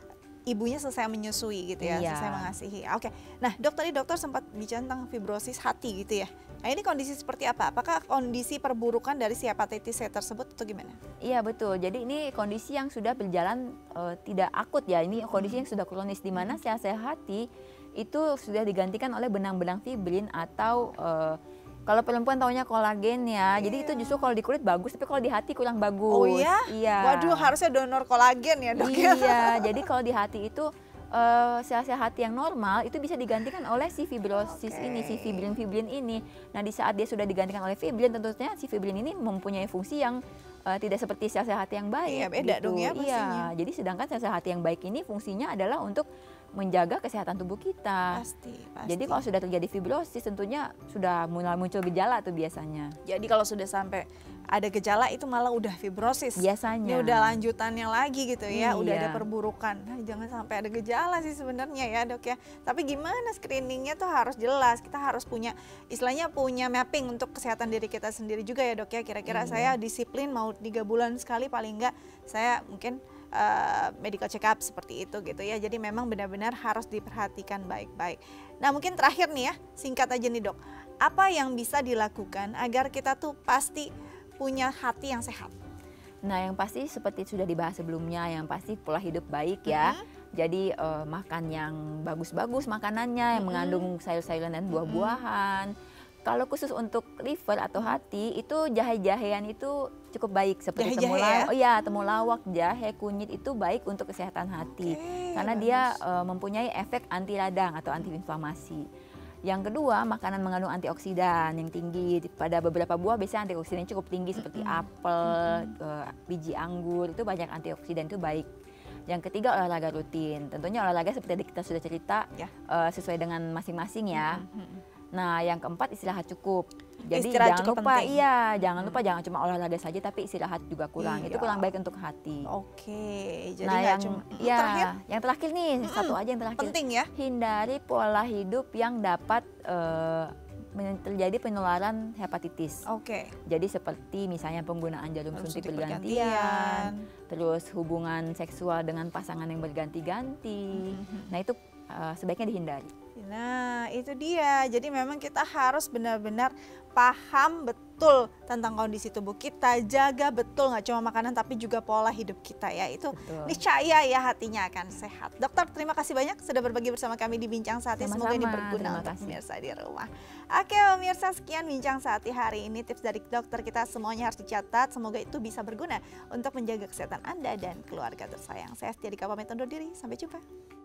ibunya selesai menyusui gitu ya, Iya. selesai mengasihi. Oke. Nah, dok tadi dokter sempat bicara tentang fibrosis hati gitu ya. Nah, ini kondisi seperti apa? Apakah kondisi perburukan dari si hepatitis C tersebut atau gimana? Iya betul. Jadi ini kondisi yang sudah berjalan uh, tidak akut ya. Ini kondisi yang sudah kronis di mana sel-sel hati itu sudah digantikan oleh benang-benang fibrin atau uh, kalau perempuan taunya kolagen ya. Jadi itu justru kalau di kulit bagus, tapi kalau di hati kurang bagus. Oh ya? Iya. Waduh, harusnya donor kolagen ya, Dok. Iya. Jadi kalau di hati itu uh, sel-sel hati yang normal itu bisa digantikan oleh si fibrosis Oke. ini, si fibrin-fibrin ini. Nah, di saat dia sudah digantikan oleh fibrin, tentunya si fibrin ini mempunyai fungsi yang uh, tidak seperti sel-sel hati yang baik. Iya, beda gitu. dong ya Iya. pastinya. Jadi sedangkan sel-sel hati yang baik ini fungsinya adalah untuk menjaga kesehatan tubuh kita. Pasti, pasti. Jadi kalau sudah terjadi fibrosis tentunya sudah mulai muncul gejala tuh biasanya. Jadi kalau sudah sampai ada gejala itu malah udah fibrosis. Biasanya. Ini udah lanjutannya lagi gitu ya, udah ada Iya. perburukan. Nah, jangan sampai ada gejala sih sebenarnya ya, Dok ya. Tapi gimana screeningnya tuh harus jelas. Kita harus punya istilahnya punya mapping untuk kesehatan diri kita sendiri juga ya, Dok ya. Kira-kira Iya. saya disiplin mau tiga bulan sekali paling enggak saya mungkin uh, medical check up seperti itu gitu ya. Jadi memang benar-benar harus diperhatikan baik-baik. Nah, mungkin terakhir nih ya, singkat aja nih, Dok. Apa yang bisa dilakukan agar kita tuh pasti punya hati yang sehat? Nah, yang pasti seperti sudah dibahas sebelumnya, yang pasti pola hidup baik ya. Mhm. Jadi eh, makan yang bagus-bagus makanannya, yang Mhm. mengandung sayur-sayuran dan buah-buahan. Kalau khusus untuk liver atau hati, itu jahe-jahean itu cukup baik seperti Jahe-jahe temulawak. ya? Oh iya, temulawak, jahe, kunyit itu baik untuk kesehatan hati. Oke, Karena dia bagus. eh, mempunyai efek anti radang atau anti inflamasi. Yang kedua, makanan mengandung antioksidan yang tinggi. Pada beberapa buah biasanya antioksidan cukup tinggi seperti apel, eh, biji anggur, itu banyak antioksidan, itu baik. Yang ketiga, olahraga rutin. Tentunya olahraga seperti tadi kita sudah cerita, Ya. eh, sesuai dengan masing-masing ya. Nah, yang keempat, istirahat cukup. Jadi Istirahat jangan cukup lupa, penting. iya, jangan lupa jangan cuma olahraga saja tapi istirahat juga kurang. Itu Iya. kurang baik untuk hati. Oke, jadi Nah, nggak yang cuma ya, terakhir yang terakhir nih, satu aja yang terakhir. penting ya. Hindari pola hidup yang dapat eh, men- terjadi penularan hepatitis. Oke. Jadi seperti misalnya penggunaan jarum Harus suntik suntik bergantian, bergantian. terus hubungan seksual dengan pasangan yang berganti-ganti. Nah, itu eh, sebaiknya dihindari. Nah, itu dia. Jadi memang kita harus benar-benar paham betul tentang kondisi tubuh kita, jaga betul nggak cuma makanan tapi juga pola hidup kita ya. Itu Betul. niscaya ya hatinya akan sehat. Dokter, terima kasih banyak sudah berbagi bersama kami di Bincang Sehati. Semoga ini Sama-sama, berguna terima untuk kasih. pemirsa di rumah. Oke, pemirsa, sekian Bincang Sehati hari ini. Tips dari dokter kita semuanya harus dicatat. Semoga itu bisa berguna untuk menjaga kesehatan Anda dan keluarga tersayang. Saya Setia Dika pamit undur diri. Sampai jumpa.